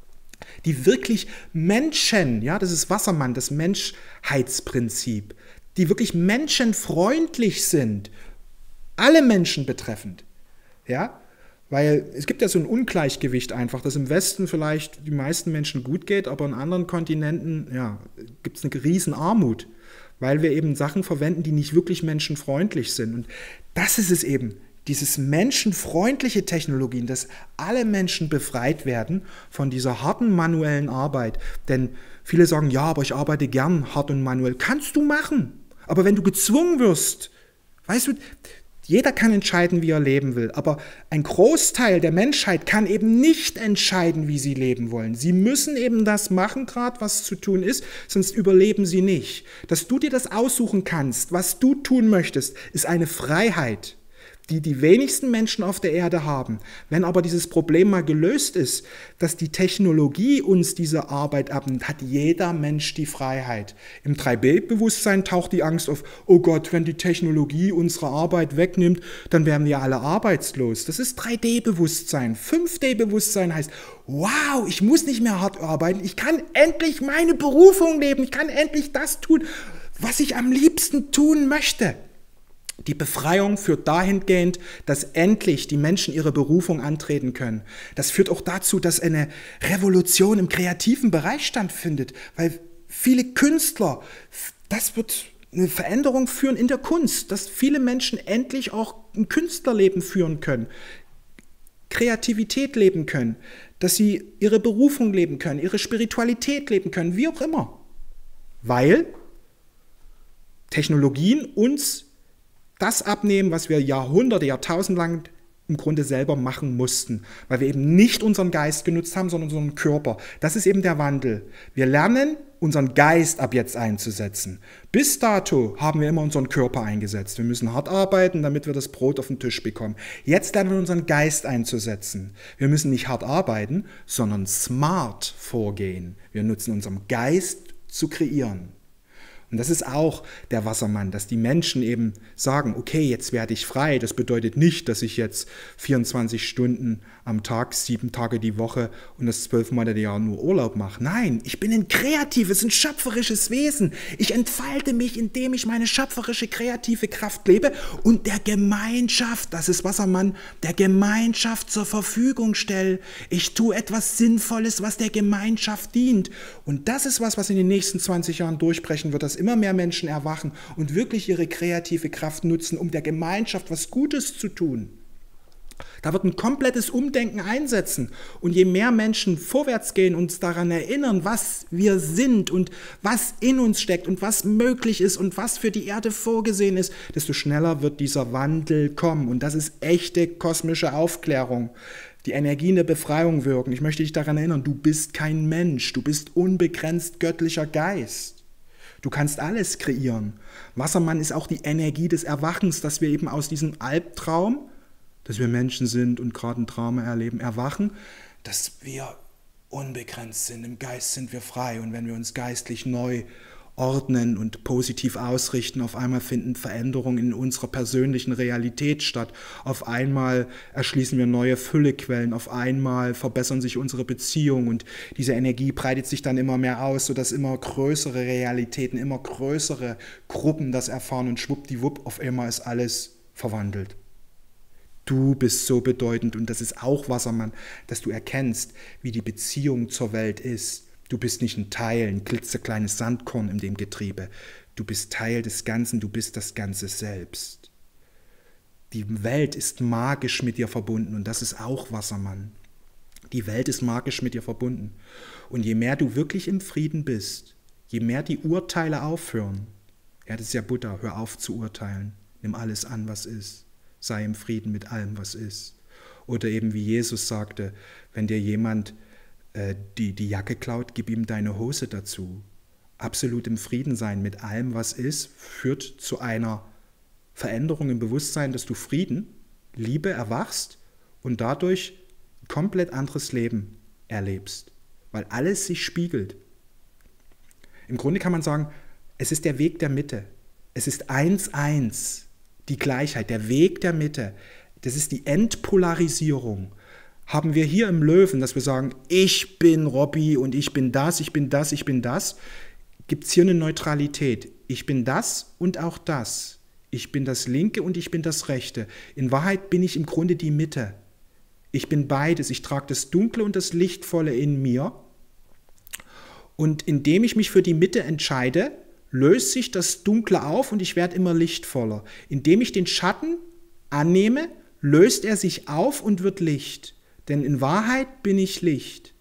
S1: die wirklich Menschen, ja, das ist Wassermann, das Menschheitsprinzip, die wirklich menschenfreundlich sind, alle Menschen betreffend, ja, weil es gibt ja so ein Ungleichgewicht einfach, dass im Westen vielleicht die meisten Menschen gut geht, aber in anderen Kontinenten, ja, gibt es eine riesen Armut, weil wir eben Sachen verwenden, die nicht wirklich menschenfreundlich sind und das ist es eben, dieses menschenfreundliche Technologien, dass alle Menschen befreit werden von dieser harten manuellen Arbeit, denn viele sagen, ja, aber ich arbeite gern hart und manuell, kannst du machen. Aber wenn du gezwungen wirst, weißt du, jeder kann entscheiden, wie er leben will, aber ein Großteil der Menschheit kann eben nicht entscheiden, wie sie leben wollen. Sie müssen eben das machen, gerade was zu tun ist, sonst überleben sie nicht. Dass du dir das aussuchen kannst, was du tun möchtest, ist eine Freiheit, die die wenigsten Menschen auf der Erde haben. Wenn aber dieses Problem mal gelöst ist, dass die Technologie uns diese Arbeit abnimmt, hat jeder Mensch die Freiheit. Im drei B Bewusstsein taucht die Angst auf, oh Gott, wenn die Technologie unsere Arbeit wegnimmt, dann werden wir alle arbeitslos. Das ist drei D Bewusstsein. fünf D Bewusstsein heißt, wow, ich muss nicht mehr hart arbeiten, ich kann endlich meine Berufung leben, ich kann endlich das tun, was ich am liebsten tun möchte. Die Befreiung führt dahingehend, dass endlich die Menschen ihre Berufung antreten können. Das führt auch dazu, dass eine Revolution im kreativen Bereich stattfindet, weil viele Künstler, das wird eine Veränderung führen in der Kunst, dass viele Menschen endlich auch ein Künstlerleben führen können, Kreativität leben können, dass sie ihre Berufung leben können, ihre Spiritualität leben können, wie auch immer. Weil Technologien uns das abnehmen, was wir Jahrhunderte, Jahrtausende lang im Grunde selber machen mussten, weil wir eben nicht unseren Geist genutzt haben, sondern unseren Körper. Das ist eben der Wandel. Wir lernen, unseren Geist ab jetzt einzusetzen. Bis dato haben wir immer unseren Körper eingesetzt. Wir müssen hart arbeiten, damit wir das Brot auf den Tisch bekommen. Jetzt lernen wir unseren Geist einzusetzen. Wir müssen nicht hart arbeiten, sondern smart vorgehen. Wir nutzen unseren Geist zu kreieren. Und das ist auch der Wassermann, dass die Menschen eben sagen, okay, jetzt werde ich frei. Das bedeutet nicht, dass ich jetzt vierundzwanzig Stunden am Tag, sieben Tage die Woche und das zwölf Monate im Jahr nur Urlaub mache. Nein, ich bin ein kreatives, ein schöpferisches Wesen. Ich entfalte mich, indem ich meine schöpferische, kreative Kraft lebe und der Gemeinschaft, das ist Wassermann, der Gemeinschaft zur Verfügung stelle. Ich tue etwas Sinnvolles, was der Gemeinschaft dient. Und das ist was, was in den nächsten zwanzig Jahren durchbrechen wird, dass immer mehr Menschen erwachen und wirklich ihre kreative Kraft nutzen, um der Gemeinschaft was Gutes zu tun. Da wird ein komplettes Umdenken einsetzen. Und je mehr Menschen vorwärts gehen und uns daran erinnern, was wir sind und was in uns steckt und was möglich ist und was für die Erde vorgesehen ist, desto schneller wird dieser Wandel kommen. Und das ist echte kosmische Aufklärung. Die Energien der Befreiung wirken. Ich möchte dich daran erinnern, du bist kein Mensch, du bist unbegrenzt göttlicher Geist. Du kannst alles kreieren. Wassermann ist auch die Energie des Erwachens, dass wir eben aus diesem Albtraum, dass wir Menschen sind und gerade ein Trauma erleben, erwachen, dass wir unbegrenzt sind. Im Geist sind wir frei und wenn wir uns geistlich neu ordnen und positiv ausrichten. Auf einmal finden Veränderungen in unserer persönlichen Realität statt. Auf einmal erschließen wir neue Füllequellen. Auf einmal verbessern sich unsere Beziehungen und diese Energie breitet sich dann immer mehr aus, sodass immer größere Realitäten, immer größere Gruppen das erfahren und schwuppdiwupp, auf einmal ist alles verwandelt. Du bist so bedeutend und das ist auch Wassermann, dass du erkennst, wie die Beziehung zur Welt ist. Du bist nicht ein Teil, ein klitzekleines Sandkorn in dem Getriebe. Du bist Teil des Ganzen, du bist das Ganze selbst. Die Welt ist magisch mit dir verbunden und das ist auch Wassermann. Die Welt ist magisch mit dir verbunden. Und je mehr du wirklich im Frieden bist, je mehr die Urteile aufhören, ja, das ist ja Buddha, hör auf zu urteilen, nimm alles an, was ist, sei im Frieden mit allem, was ist. Oder eben wie Jesus sagte, wenn dir jemand Die, die Jacke klaut, gib ihm deine Hose dazu. Absolut im Frieden sein mit allem, was ist, führt zu einer Veränderung im Bewusstsein, dass du Frieden, Liebe erwachst und dadurch ein komplett anderes Leben erlebst, weil alles sich spiegelt. Im Grunde kann man sagen, es ist der Weg der Mitte. Es ist eins eins, die Gleichheit, der Weg der Mitte. Das ist die Entpolarisierung. Haben wir hier im Löwen, dass wir sagen, ich bin Robby und ich bin das, ich bin das, ich bin das, gibt es hier eine Neutralität. Ich bin das und auch das. Ich bin das Linke und ich bin das Rechte. In Wahrheit bin ich im Grunde die Mitte. Ich bin beides. Ich trage das Dunkle und das Lichtvolle in mir. Und indem ich mich für die Mitte entscheide, löst sich das Dunkle auf und ich werde immer lichtvoller. Indem ich den Schatten annehme, löst er sich auf und wird Licht. Denn in Wahrheit bin ich Licht.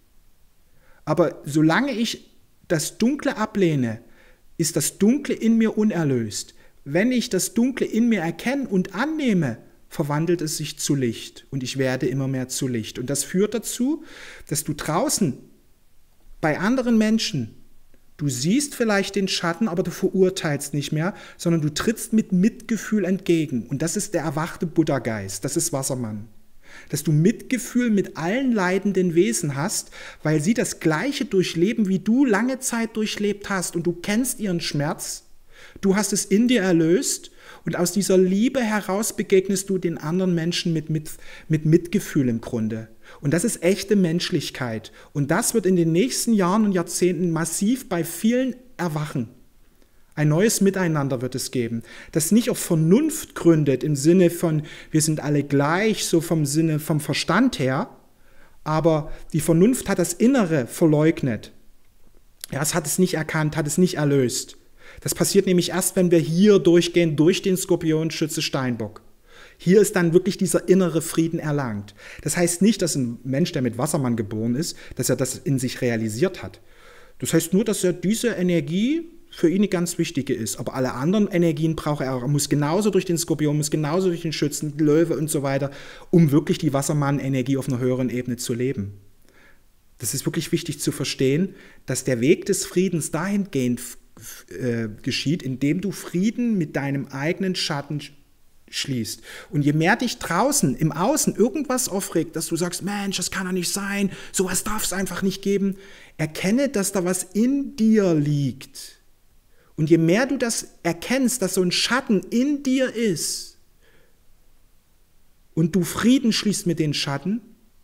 S1: Aber solange ich das Dunkle ablehne, ist das Dunkle in mir unerlöst. Wenn ich das Dunkle in mir erkenne und annehme, verwandelt es sich zu Licht und ich werde immer mehr zu Licht. Und das führt dazu, dass du draußen bei anderen Menschen, du siehst vielleicht den Schatten, aber du verurteilst nicht mehr, sondern du trittst mit Mitgefühl entgegen. Und das ist der erwachte Buddha-Geist, das ist Wassermann. Dass du Mitgefühl mit allen leidenden Wesen hast, weil sie das Gleiche durchleben, wie du lange Zeit durchlebt hast und du kennst ihren Schmerz, du hast es in dir erlöst und aus dieser Liebe heraus begegnest du den anderen Menschen mit, mit, mit Mitgefühl im Grunde. Und das ist echte Menschlichkeit und das wird in den nächsten Jahren und Jahrzehnten massiv bei vielen erwachen. Ein neues Miteinander wird es geben, das nicht auf Vernunft gründet im Sinne von, wir sind alle gleich, so vom Sinne vom Verstand her, aber die Vernunft hat das Innere verleugnet. Ja, es hat es nicht erkannt, hat es nicht erlöst. Das passiert nämlich erst, wenn wir hier durchgehen, durch den Skorpion, Schütze, Steinbock. Hier ist dann wirklich dieser innere Frieden erlangt. Das heißt nicht, dass ein Mensch, der mit Wassermann geboren ist, dass er das in sich realisiert hat. Das heißt nur, dass er diese Energie für ihn eine ganz wichtige ist. Aber alle anderen Energien braucht er auch. Er muss genauso durch den Skorpion, muss genauso durch den Schützen, Löwe und so weiter, um wirklich die Wassermann-Energie auf einer höheren Ebene zu leben. Das ist wirklich wichtig zu verstehen, dass der Weg des Friedens dahingehend äh, geschieht, indem du Frieden mit deinem eigenen Schatten schließt. Und je mehr dich draußen, im Außen irgendwas aufregt, dass du sagst, Mensch, das kann doch nicht sein, sowas darf es einfach nicht geben, erkenne, dass da was in dir liegt. Und je mehr du das erkennst, dass so ein Schatten in dir ist und du Frieden schließt mit den Schatten,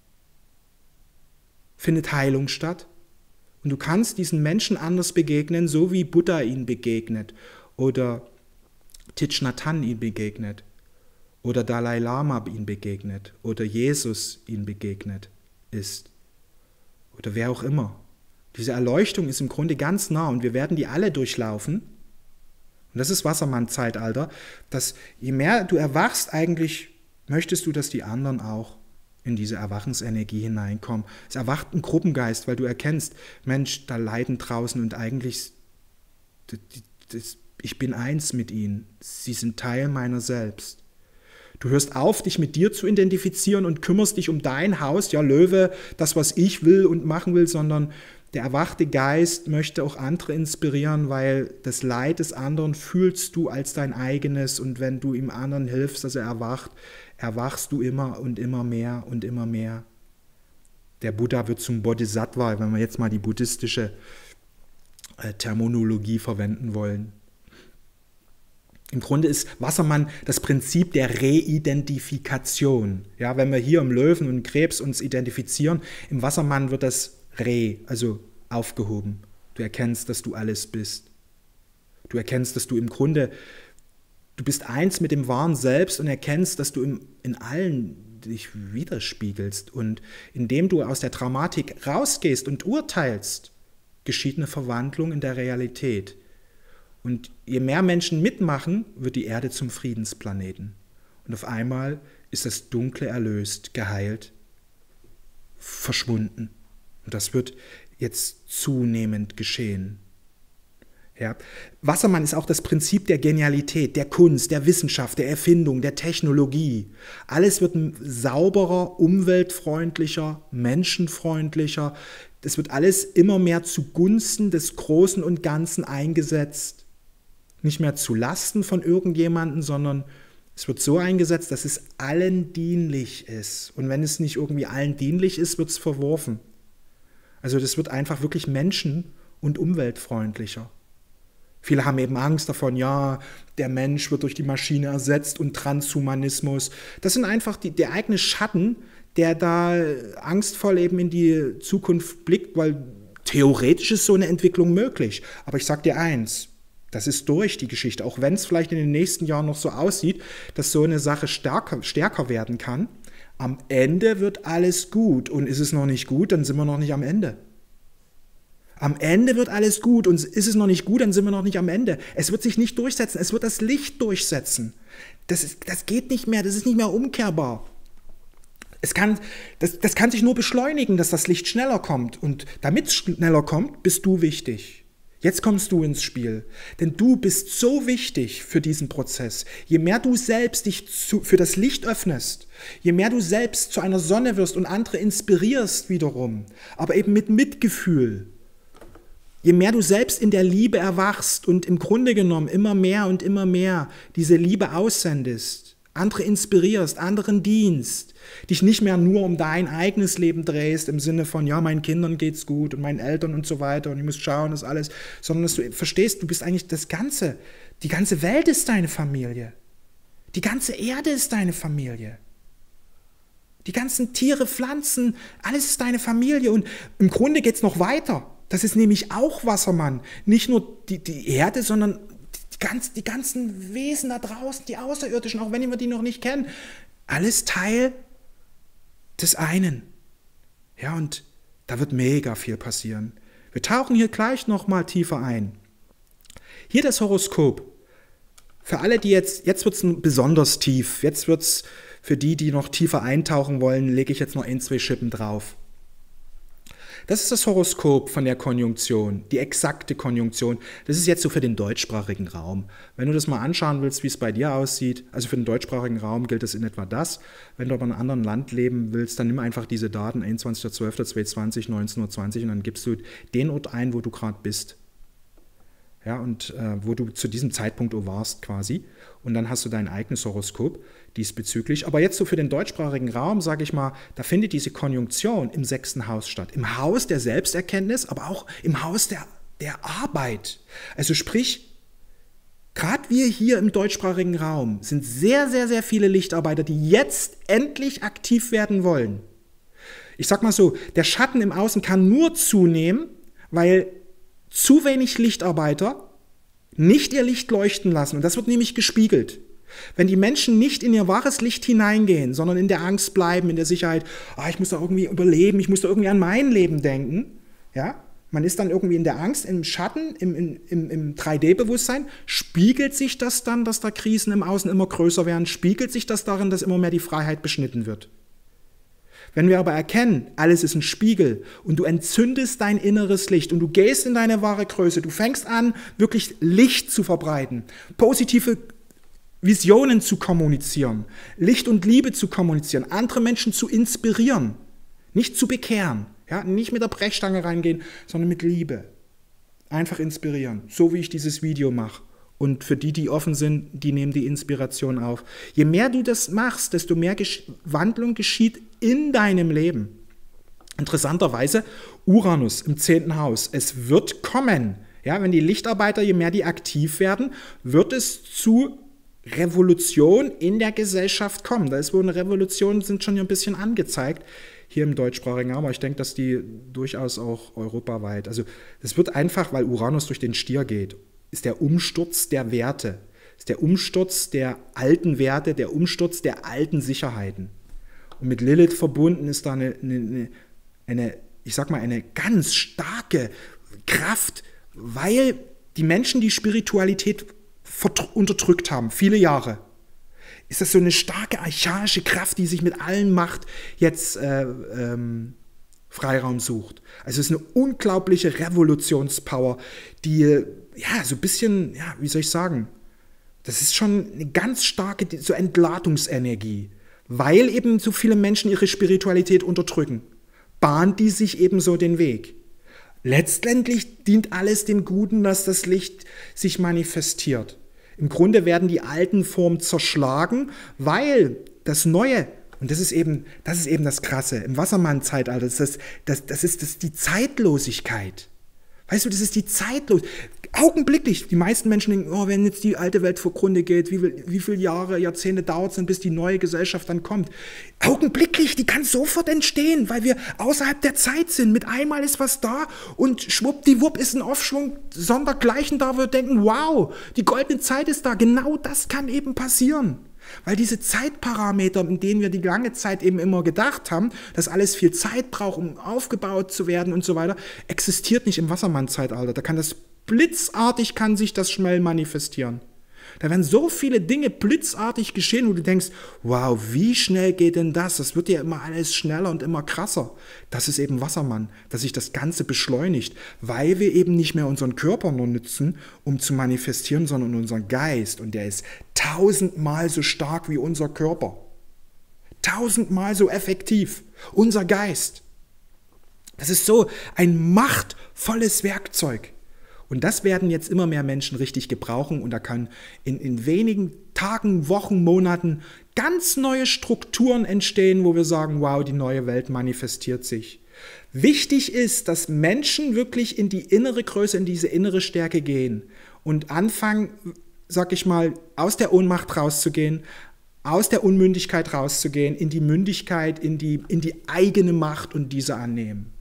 S1: findet Heilung statt. Und du kannst diesen Menschen anders begegnen, so wie Buddha ihnen begegnet oder Thich Nhat Hanh ihnen begegnet oder Dalai Lama ihnen begegnet oder Jesus ihnen begegnet ist oder wer auch immer. Diese Erleuchtung ist im Grunde ganz nah und wir werden die alle durchlaufen. Und das ist Wassermann-Zeitalter, dass je mehr du erwachst, eigentlich möchtest du, dass die anderen auch in diese Erwachensenergie hineinkommen. Es erwacht ein Gruppengeist, weil du erkennst, Mensch, da leiden draußen und eigentlich, das, das, ich bin eins mit ihnen. Sie sind Teil meiner selbst. Du hörst auf, dich mit dir zu identifizieren und kümmerst dich um dein Haus, ja Löwe, das, was ich will und machen will, sondern der erwachte Geist möchte auch andere inspirieren, weil das Leid des anderen fühlst du als dein eigenes und wenn du ihm anderen hilfst, dass er erwacht, erwachst du immer und immer mehr und immer mehr. Der Buddha wird zum Bodhisattva, wenn wir jetzt mal die buddhistische äh, Terminologie verwenden wollen. Im Grunde ist Wassermann das Prinzip der Reidentifikation. Ja, wenn wir hier im Löwen und Krebs uns identifizieren, im Wassermann wird das Re, also aufgehoben. Du erkennst, dass du alles bist. Du erkennst, dass du im Grunde, du bist eins mit dem wahren Selbst und erkennst, dass du im, in allen dich widerspiegelst. Und indem du aus der Dramatik rausgehst und urteilst, geschieht eine Verwandlung in der Realität. Und je mehr Menschen mitmachen, wird die Erde zum Friedensplaneten. Und auf einmal ist das Dunkle erlöst, geheilt, verschwunden. Und das wird jetzt zunehmend geschehen. Ja. Wassermann ist auch das Prinzip der Genialität, der Kunst, der Wissenschaft, der Erfindung, der Technologie. Alles wird sauberer, umweltfreundlicher, menschenfreundlicher. Das wird alles immer mehr zugunsten des Großen und Ganzen eingesetzt. Nicht mehr zu Lasten von irgendjemandem, sondern es wird so eingesetzt, dass es allen dienlich ist. Und wenn es nicht irgendwie allen dienlich ist, wird es verworfen. Also das wird einfach wirklich menschen- und umweltfreundlicher. Viele haben eben Angst davon, ja, der Mensch wird durch die Maschine ersetzt und Transhumanismus. Das sind einfach die, der eigene Schatten, der da angstvoll eben in die Zukunft blickt, weil theoretisch ist so eine Entwicklung möglich. Aber ich sage dir eins, das ist durch die Geschichte, auch wenn es vielleicht in den nächsten Jahren noch so aussieht, dass so eine Sache stärker, stärker werden kann. Am Ende wird alles gut und ist es noch nicht gut, dann sind wir noch nicht am Ende. Am Ende wird alles gut und ist es noch nicht gut, dann sind wir noch nicht am Ende. Es wird sich nicht durchsetzen, es wird das Licht durchsetzen. Das, ist, das geht nicht mehr, das ist nicht mehr umkehrbar. Es kann, das, das kann sich nur beschleunigen, dass das Licht schneller kommt. Und damit es schneller kommt, bist du wichtig. Jetzt kommst du ins Spiel, denn du bist so wichtig für diesen Prozess. Je mehr du selbst dich zu, für das Licht öffnest, je mehr du selbst zu einer Sonne wirst und andere inspirierst wiederum, aber eben mit Mitgefühl, je mehr du selbst in der Liebe erwachst und im Grunde genommen immer mehr und immer mehr diese Liebe aussendest, andere inspirierst, anderen dienst, dich nicht mehr nur um dein eigenes Leben drehst, im Sinne von, ja, meinen Kindern geht's gut und meinen Eltern und so weiter und ich muss schauen, das alles, sondern dass du verstehst, du bist eigentlich das Ganze. Die ganze Welt ist deine Familie. Die ganze Erde ist deine Familie. Die ganzen Tiere, Pflanzen, alles ist deine Familie. Und im Grunde geht's noch weiter. Das ist nämlich auch Wassermann. Nicht nur die, die Erde, sondern die, ganz, die ganzen Wesen da draußen, die Außerirdischen, auch wenn wir die noch nicht kennen. Alles Teil des einen. Ja, und da wird mega viel passieren. Wir tauchen hier gleich noch mal tiefer ein. Hier das Horoskop. Für alle, die jetzt, jetzt wird es besonders tief. Jetzt wird es für die, die noch tiefer eintauchen wollen, lege ich jetzt noch ein, zwei Schippen drauf. Das ist das Horoskop von der Konjunktion, die exakte Konjunktion. Das ist jetzt so für den deutschsprachigen Raum. Wenn du das mal anschauen willst, wie es bei dir aussieht, also für den deutschsprachigen Raum gilt es in etwa das. Wenn du aber in einem anderen Land leben willst, dann nimm einfach diese Daten einundzwanzigster zwölfter zweitausendzwanzig, neunzehn Uhr zwanzig und dann gibst du den Ort ein, wo du gerade bist. Ja, und äh, wo du zu diesem Zeitpunkt warst quasi. Und dann hast du dein eigenes Horoskop diesbezüglich. Aber jetzt so für den deutschsprachigen Raum, sage ich mal, da findet diese Konjunktion im sechsten Haus statt. Im Haus der Selbsterkenntnis, aber auch im Haus der, der Arbeit. Also sprich, gerade wir hier im deutschsprachigen Raum sind sehr, sehr, sehr viele Lichtarbeiter, die jetzt endlich aktiv werden wollen. Ich sag mal so, der Schatten im Außen kann nur zunehmen, weil zu wenig Lichtarbeiter nicht ihr Licht leuchten lassen. Und das wird nämlich gespiegelt. Wenn die Menschen nicht in ihr wahres Licht hineingehen, sondern in der Angst bleiben, in der Sicherheit, ah, ich muss da irgendwie überleben, ich muss da irgendwie an mein Leben denken, ja, man ist dann irgendwie in der Angst, im Schatten, im, im, im drei D Bewusstsein, spiegelt sich das dann, dass da Krisen im Außen immer größer werden, spiegelt sich das darin, dass immer mehr die Freiheit beschnitten wird. Wenn wir aber erkennen, alles ist ein Spiegel und du entzündest dein inneres Licht und du gehst in deine wahre Größe, du fängst an, wirklich Licht zu verbreiten, positive Visionen zu kommunizieren, Licht und Liebe zu kommunizieren, andere Menschen zu inspirieren, nicht zu bekehren, ja, nicht mit der Brechstange reingehen, sondern mit Liebe. Einfach inspirieren, so wie ich dieses Video mache. Und für die, die offen sind, die nehmen die Inspiration auf. Je mehr du das machst, desto mehr Gesch- Wandlung geschieht in deinem Leben. Interessanterweise Uranus im zehnten Haus. Es wird kommen. Ja, wenn die Lichtarbeiter, je mehr die aktiv werden, wird es zu Revolution in der Gesellschaft kommen. Da ist wohl eine Revolution, sind schon ein bisschen angezeigt hier im deutschsprachigen Raum, aber ich denke, dass die durchaus auch europaweit, also es wird einfach, weil Uranus durch den Stier geht, ist der Umsturz der Werte, ist der Umsturz der alten Werte, der Umsturz der alten Sicherheiten. Und mit Lilith verbunden ist da eine, eine, eine ich sag mal, eine ganz starke Kraft, weil die Menschen die Spiritualität unterdrückt haben, viele Jahre. Ist das so eine starke archaische Kraft, die sich mit allen Macht jetzt äh, ähm, Freiraum sucht. Also es ist eine unglaubliche Revolutionspower, die, ja, so ein bisschen, ja, wie soll ich sagen, das ist schon eine ganz starke so Entladungsenergie, weil eben so viele Menschen ihre Spiritualität unterdrücken, bahnt die sich eben so den Weg. Letztendlich dient alles dem Guten, dass das Licht sich manifestiert. Im Grunde werden die alten Formen zerschlagen, weil das Neue, und das ist eben das, ist eben das Krasse, im Wassermann-Zeitalter, das, das, das, das ist das die Zeitlosigkeit. Weißt du, das ist die Zeitlosigkeit. Augenblicklich, die meisten Menschen denken, oh, wenn jetzt die alte Welt zugrunde geht, wie, viel, wie viele Jahre, Jahrzehnte dauert es denn, bis die neue Gesellschaft dann kommt? Augenblicklich, die kann sofort entstehen, weil wir außerhalb der Zeit sind. Mit einmal ist was da und schwuppdiwupp ist ein Aufschwung sondergleichen da, wir denken, wow, die goldene Zeit ist da. Genau das kann eben passieren. Weil diese Zeitparameter, in denen wir die lange Zeit eben immer gedacht haben, dass alles viel Zeit braucht, um aufgebaut zu werden und so weiter, existiert nicht im Wassermann-Zeitalter. Da kann das blitzartig, kann sich das schnell manifestieren. Da werden so viele Dinge blitzartig geschehen, wo du denkst, wow, wie schnell geht denn das? Das wird ja immer alles schneller und immer krasser. Das ist eben Wassermann, dass sich das Ganze beschleunigt, weil wir eben nicht mehr unseren Körper nur nutzen, um zu manifestieren, sondern unseren Geist. Und der ist tausendmal so stark wie unser Körper. Tausendmal so effektiv. Unser Geist. Das ist so ein machtvolles Werkzeug. Und das werden jetzt immer mehr Menschen richtig gebrauchen und da kann in, in wenigen Tagen, Wochen, Monaten ganz neue Strukturen entstehen, wo wir sagen, wow, die neue Welt manifestiert sich. Wichtig ist, dass Menschen wirklich in die innere Größe, in diese innere Stärke gehen und anfangen, sag ich mal, aus der Ohnmacht rauszugehen, aus der Unmündigkeit rauszugehen, in die Mündigkeit, in die, in die eigene Macht und diese annehmen.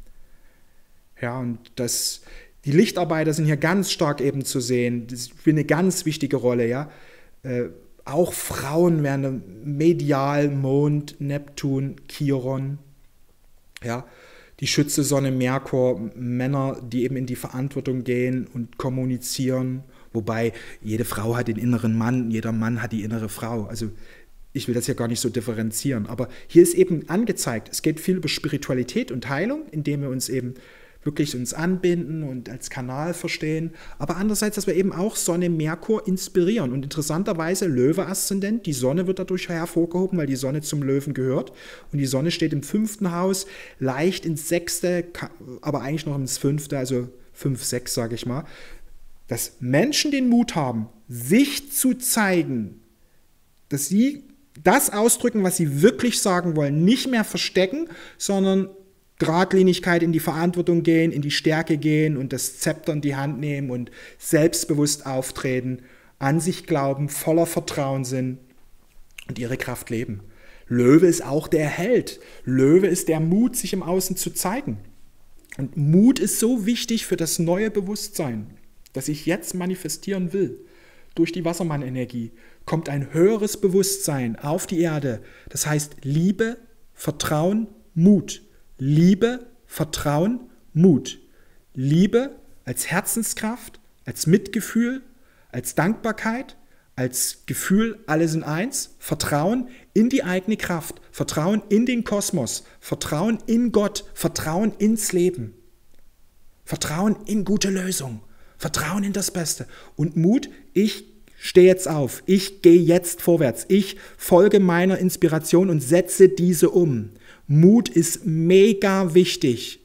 S1: Ja, und das... Die Lichtarbeiter sind hier ganz stark eben zu sehen. Das spielt eine ganz wichtige Rolle. Ja? Äh, auch Frauen werden medial, Mond, Neptun, Chiron. Ja? Die Schütze, Sonne, Merkur, Männer, die eben in die Verantwortung gehen und kommunizieren. Wobei jede Frau hat den inneren Mann, jeder Mann hat die innere Frau. Also ich will das ja gar nicht so differenzieren. Aber hier ist eben angezeigt, es geht viel über Spiritualität und Heilung, indem wir uns eben wirklich uns anbinden und als Kanal verstehen, aber andererseits, dass wir eben auch Sonne, Merkur inspirieren und interessanterweise Löwe-Aszendent, die Sonne wird dadurch hervorgehoben, weil die Sonne zum Löwen gehört und die Sonne steht im fünften Haus, leicht ins sechste, aber eigentlich noch ins fünfte, also fünf, sechs sage ich mal, dass Menschen den Mut haben, sich zu zeigen, dass sie das ausdrücken, was sie wirklich sagen wollen, nicht mehr verstecken, sondern Geradlinigkeit in die Verantwortung gehen, in die Stärke gehen und das Zepter in die Hand nehmen und selbstbewusst auftreten, an sich glauben, voller Vertrauen sind und ihre Kraft leben. Löwe ist auch der Held. Löwe ist der Mut, sich im Außen zu zeigen. Und Mut ist so wichtig für das neue Bewusstsein, das ich jetzt manifestieren will. Durch die Wassermann-Energie kommt ein höheres Bewusstsein auf die Erde. Das heißt Liebe, Vertrauen, Mut. Liebe, Vertrauen, Mut. Liebe als Herzenskraft, als Mitgefühl, als Dankbarkeit, als Gefühl, alles in eins. Vertrauen in die eigene Kraft, Vertrauen in den Kosmos, Vertrauen in Gott, Vertrauen ins Leben. Vertrauen in gute Lösungen, Vertrauen in das Beste. Und Mut, ich stehe jetzt auf, ich gehe jetzt vorwärts, ich folge meiner Inspiration und setze diese um. Mut ist mega wichtig.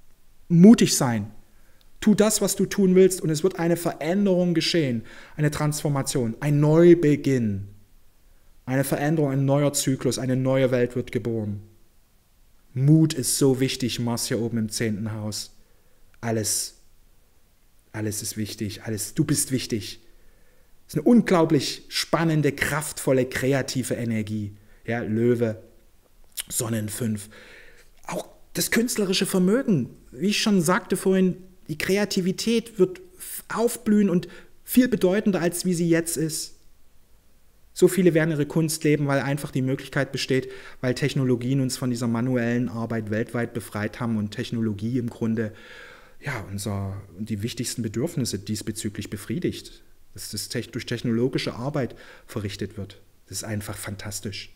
S1: Mutig sein. Tu das, was du tun willst und es wird eine Veränderung geschehen, eine Transformation, ein Neubeginn, eine Veränderung, ein neuer Zyklus, eine neue Welt wird geboren. Mut ist so wichtig, Mars hier oben im zehnten Haus. Alles, Alles ist wichtig, alles, du bist wichtig. Das ist eine unglaublich spannende, kraftvolle, kreative Energie. Ja, Löwe, Sonnen fünf. Auch das künstlerische Vermögen, wie ich schon sagte vorhin, die Kreativität wird aufblühen und viel bedeutender, als wie sie jetzt ist. So viele werden ihre Kunst leben, weil einfach die Möglichkeit besteht, weil Technologien uns von dieser manuellen Arbeit weltweit befreit haben und Technologie im Grunde ja, unser, die wichtigsten Bedürfnisse diesbezüglich befriedigt. Dass das durch technologische Arbeit verrichtet wird. Das ist einfach fantastisch.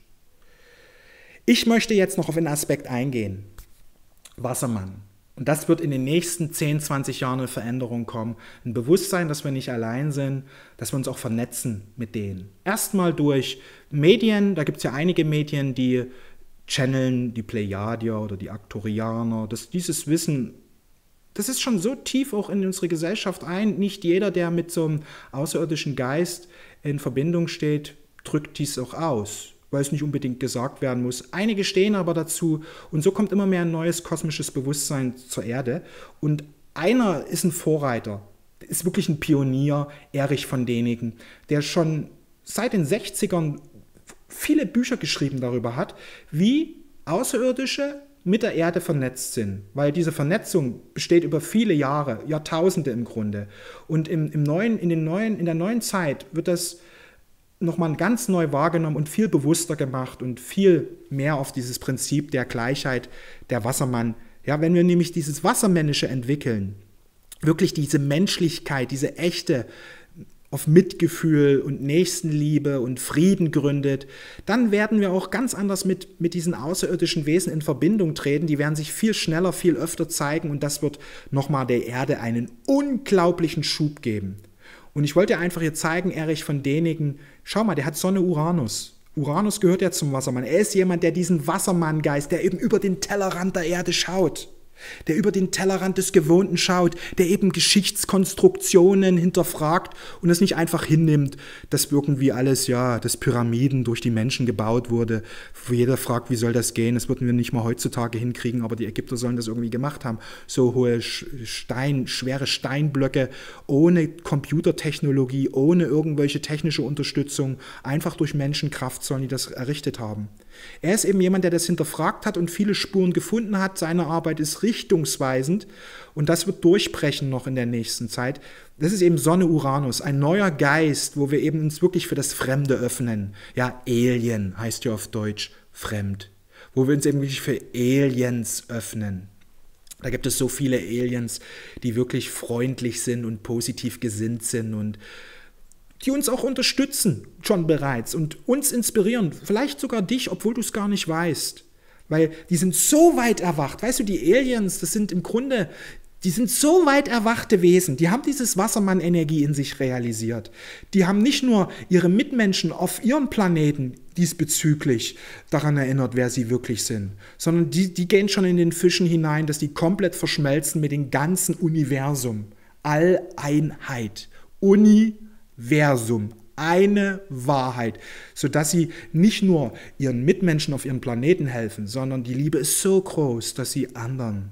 S1: Ich möchte jetzt noch auf einen Aspekt eingehen. Wassermann. Und das wird in den nächsten zehn, zwanzig Jahren eine Veränderung kommen. Ein Bewusstsein, dass wir nicht allein sind, dass wir uns auch vernetzen mit denen. Erstmal durch Medien, da gibt es ja einige Medien, die channeln, die Plejadier oder die Arcturianer, dass dieses Wissen, das ist schon so tief auch in unsere Gesellschaft ein. Nicht jeder, der mit so einem außerirdischen Geist in Verbindung steht, drückt dies auch aus, weil es nicht unbedingt gesagt werden muss. Einige stehen aber dazu und so kommt immer mehr ein neues kosmisches Bewusstsein zur Erde. Und einer ist ein Vorreiter, ist wirklich ein Pionier, Erich von Däniken, der schon seit den sechzigern viele Bücher geschrieben darüber hat, wie Außerirdische mit der Erde vernetzt sind, weil diese Vernetzung besteht über viele Jahre, Jahrtausende im Grunde. Und im, im neuen, in, den neuen, in der neuen Zeit wird das nochmal ganz neu wahrgenommen und viel bewusster gemacht und viel mehr auf dieses Prinzip der Gleichheit, der Wassermann. Ja, wenn wir nämlich dieses Wassermännische entwickeln, wirklich diese Menschlichkeit, diese echte, auf Mitgefühl und Nächstenliebe und Frieden gründet, dann werden wir auch ganz anders mit, mit diesen außerirdischen Wesen in Verbindung treten. Die werden sich viel schneller, viel öfter zeigen und das wird nochmal der Erde einen unglaublichen Schub geben. Und ich wollte einfach hier zeigen, Erich von Däniken, schau mal, der hat Sonne Uranus. Uranus gehört ja zum Wassermann. Er ist jemand, der diesen Wassermanngeist, der eben über den Tellerrand der Erde schaut, der über den Tellerrand des Gewohnten schaut, der eben Geschichtskonstruktionen hinterfragt und es nicht einfach hinnimmt, dass irgendwie alles, ja, das Pyramiden durch die Menschen gebaut wurde, wo jeder fragt, wie soll das gehen, das würden wir nicht mal heutzutage hinkriegen, aber die Ägypter sollen das irgendwie gemacht haben. So hohe Stein, schwere Steinblöcke, ohne Computertechnologie, ohne irgendwelche technische Unterstützung, einfach durch Menschenkraft sollen die das errichtet haben. Er ist eben jemand, der das hinterfragt hat und viele Spuren gefunden hat. Seine Arbeit ist richtungsweisend und das wird durchbrechen noch in der nächsten Zeit. Das ist eben Sonne Uranus, ein neuer Geist, wo wir eben uns wirklich für das Fremde öffnen. Ja, Alien heißt ja auf Deutsch fremd. Wo wir uns eben wirklich für Aliens öffnen. Da gibt es so viele Aliens, die wirklich freundlich sind und positiv gesinnt sind und die uns auch unterstützen, schon bereits und uns inspirieren, vielleicht sogar dich, obwohl du es gar nicht weißt, weil die sind so weit erwacht, weißt du, die Aliens, das sind im Grunde, die sind so weit erwachte Wesen, die haben dieses Wassermann-Energie in sich realisiert, die haben nicht nur ihre Mitmenschen auf ihrem Planeten diesbezüglich daran erinnert, wer sie wirklich sind, sondern die, die gehen schon in den Fischen hinein, dass die komplett verschmelzen mit dem ganzen Universum, Alleinheit, Universum. Versum, eine Wahrheit, sodass sie nicht nur ihren Mitmenschen auf ihrem Planeten helfen, sondern die Liebe ist so groß, dass sie anderen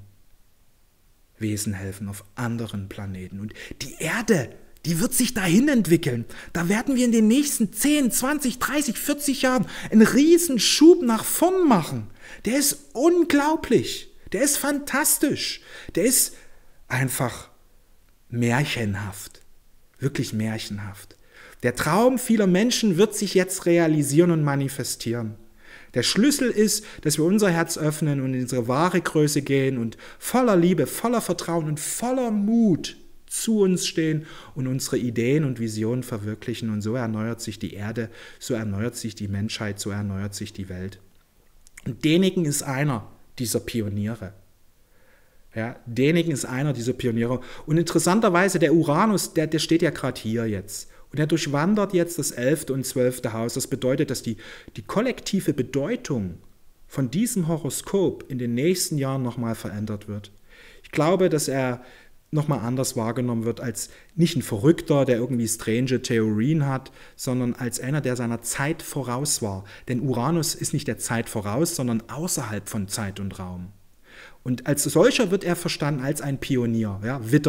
S1: Wesen helfen auf anderen Planeten. Und die Erde, die wird sich dahin entwickeln. Da werden wir in den nächsten zehn, zwanzig, dreißig, vierzig Jahren einen riesen Schub nach vorn machen. Der ist unglaublich, der ist fantastisch, der ist einfach märchenhaft. Wirklich märchenhaft. Der Traum vieler Menschen wird sich jetzt realisieren und manifestieren. Der Schlüssel ist, dass wir unser Herz öffnen und in unsere wahre Größe gehen und voller Liebe, voller Vertrauen und voller Mut zu uns stehen und unsere Ideen und Visionen verwirklichen. Und so erneuert sich die Erde, so erneuert sich die Menschheit, so erneuert sich die Welt. Und Däniken ist einer dieser Pioniere. Ja, Däniken ist einer dieser Pioniere. Und interessanterweise, der Uranus, der, der steht ja gerade hier jetzt. Und er durchwandert jetzt das elfte und zwölfte Haus. Das bedeutet, dass die, die kollektive Bedeutung von diesem Horoskop in den nächsten Jahren nochmal verändert wird. Ich glaube, dass er nochmal anders wahrgenommen wird als nicht ein Verrückter, der irgendwie strange Theorien hat, sondern als einer, der seiner Zeit voraus war. Denn Uranus ist nicht der Zeit voraus, sondern außerhalb von Zeit und Raum. Und als solcher wird er verstanden als ein Pionier, ja, Widder,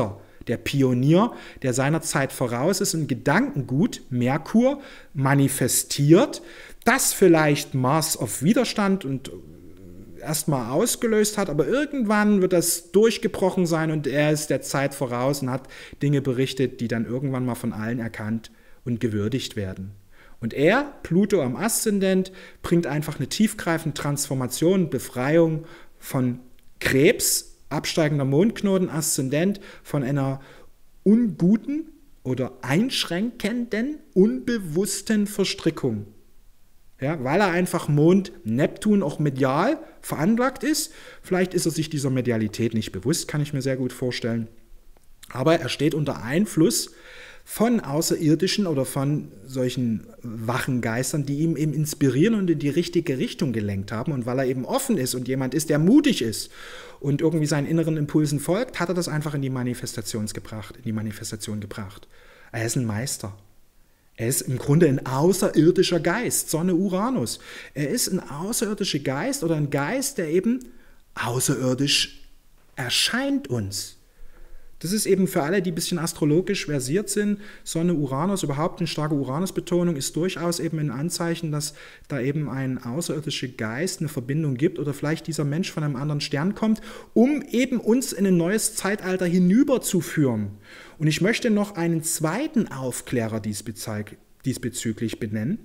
S1: der Pionier, der seiner Zeit voraus ist und Gedankengut, Merkur, manifestiert, das vielleicht Maß auf Widerstand und erstmal ausgelöst hat, aber irgendwann wird das durchgebrochen sein und er ist der Zeit voraus und hat Dinge berichtet, die dann irgendwann mal von allen erkannt und gewürdigt werden. Und er, Pluto am Aszendent, bringt einfach eine tiefgreifende Transformation, Befreiung von Krebs, absteigender Mondknoten, Aszendent, von einer unguten oder einschränkenden, unbewussten Verstrickung. Ja, weil er einfach Mond, Neptun auch medial veranlagt ist. Vielleicht ist er sich dieser Medialität nicht bewusst, kann ich mir sehr gut vorstellen. Aber er steht unter Einfluss von Außerirdischen oder von solchen wachen Geistern, die ihm eben inspirieren und in die richtige Richtung gelenkt haben. Und weil er eben offen ist und jemand ist, der mutig ist und irgendwie seinen inneren Impulsen folgt, hat er das einfach in die Manifestation gebracht, in die Manifestation gebracht. Er ist ein Meister. Er ist im Grunde ein außerirdischer Geist, Sonne Uranus. Er ist ein außerirdischer Geist oder ein Geist, der eben außerirdisch erscheint uns. Das ist eben für alle, die ein bisschen astrologisch versiert sind, Sonne Uranus, überhaupt eine starke Uranus-Betonung ist durchaus eben ein Anzeichen, dass da eben ein außerirdischer Geist eine Verbindung gibt oder vielleicht dieser Mensch von einem anderen Stern kommt, um eben uns in ein neues Zeitalter hinüberzuführen. Und ich möchte noch einen zweiten Aufklärer diesbezüglich benennen,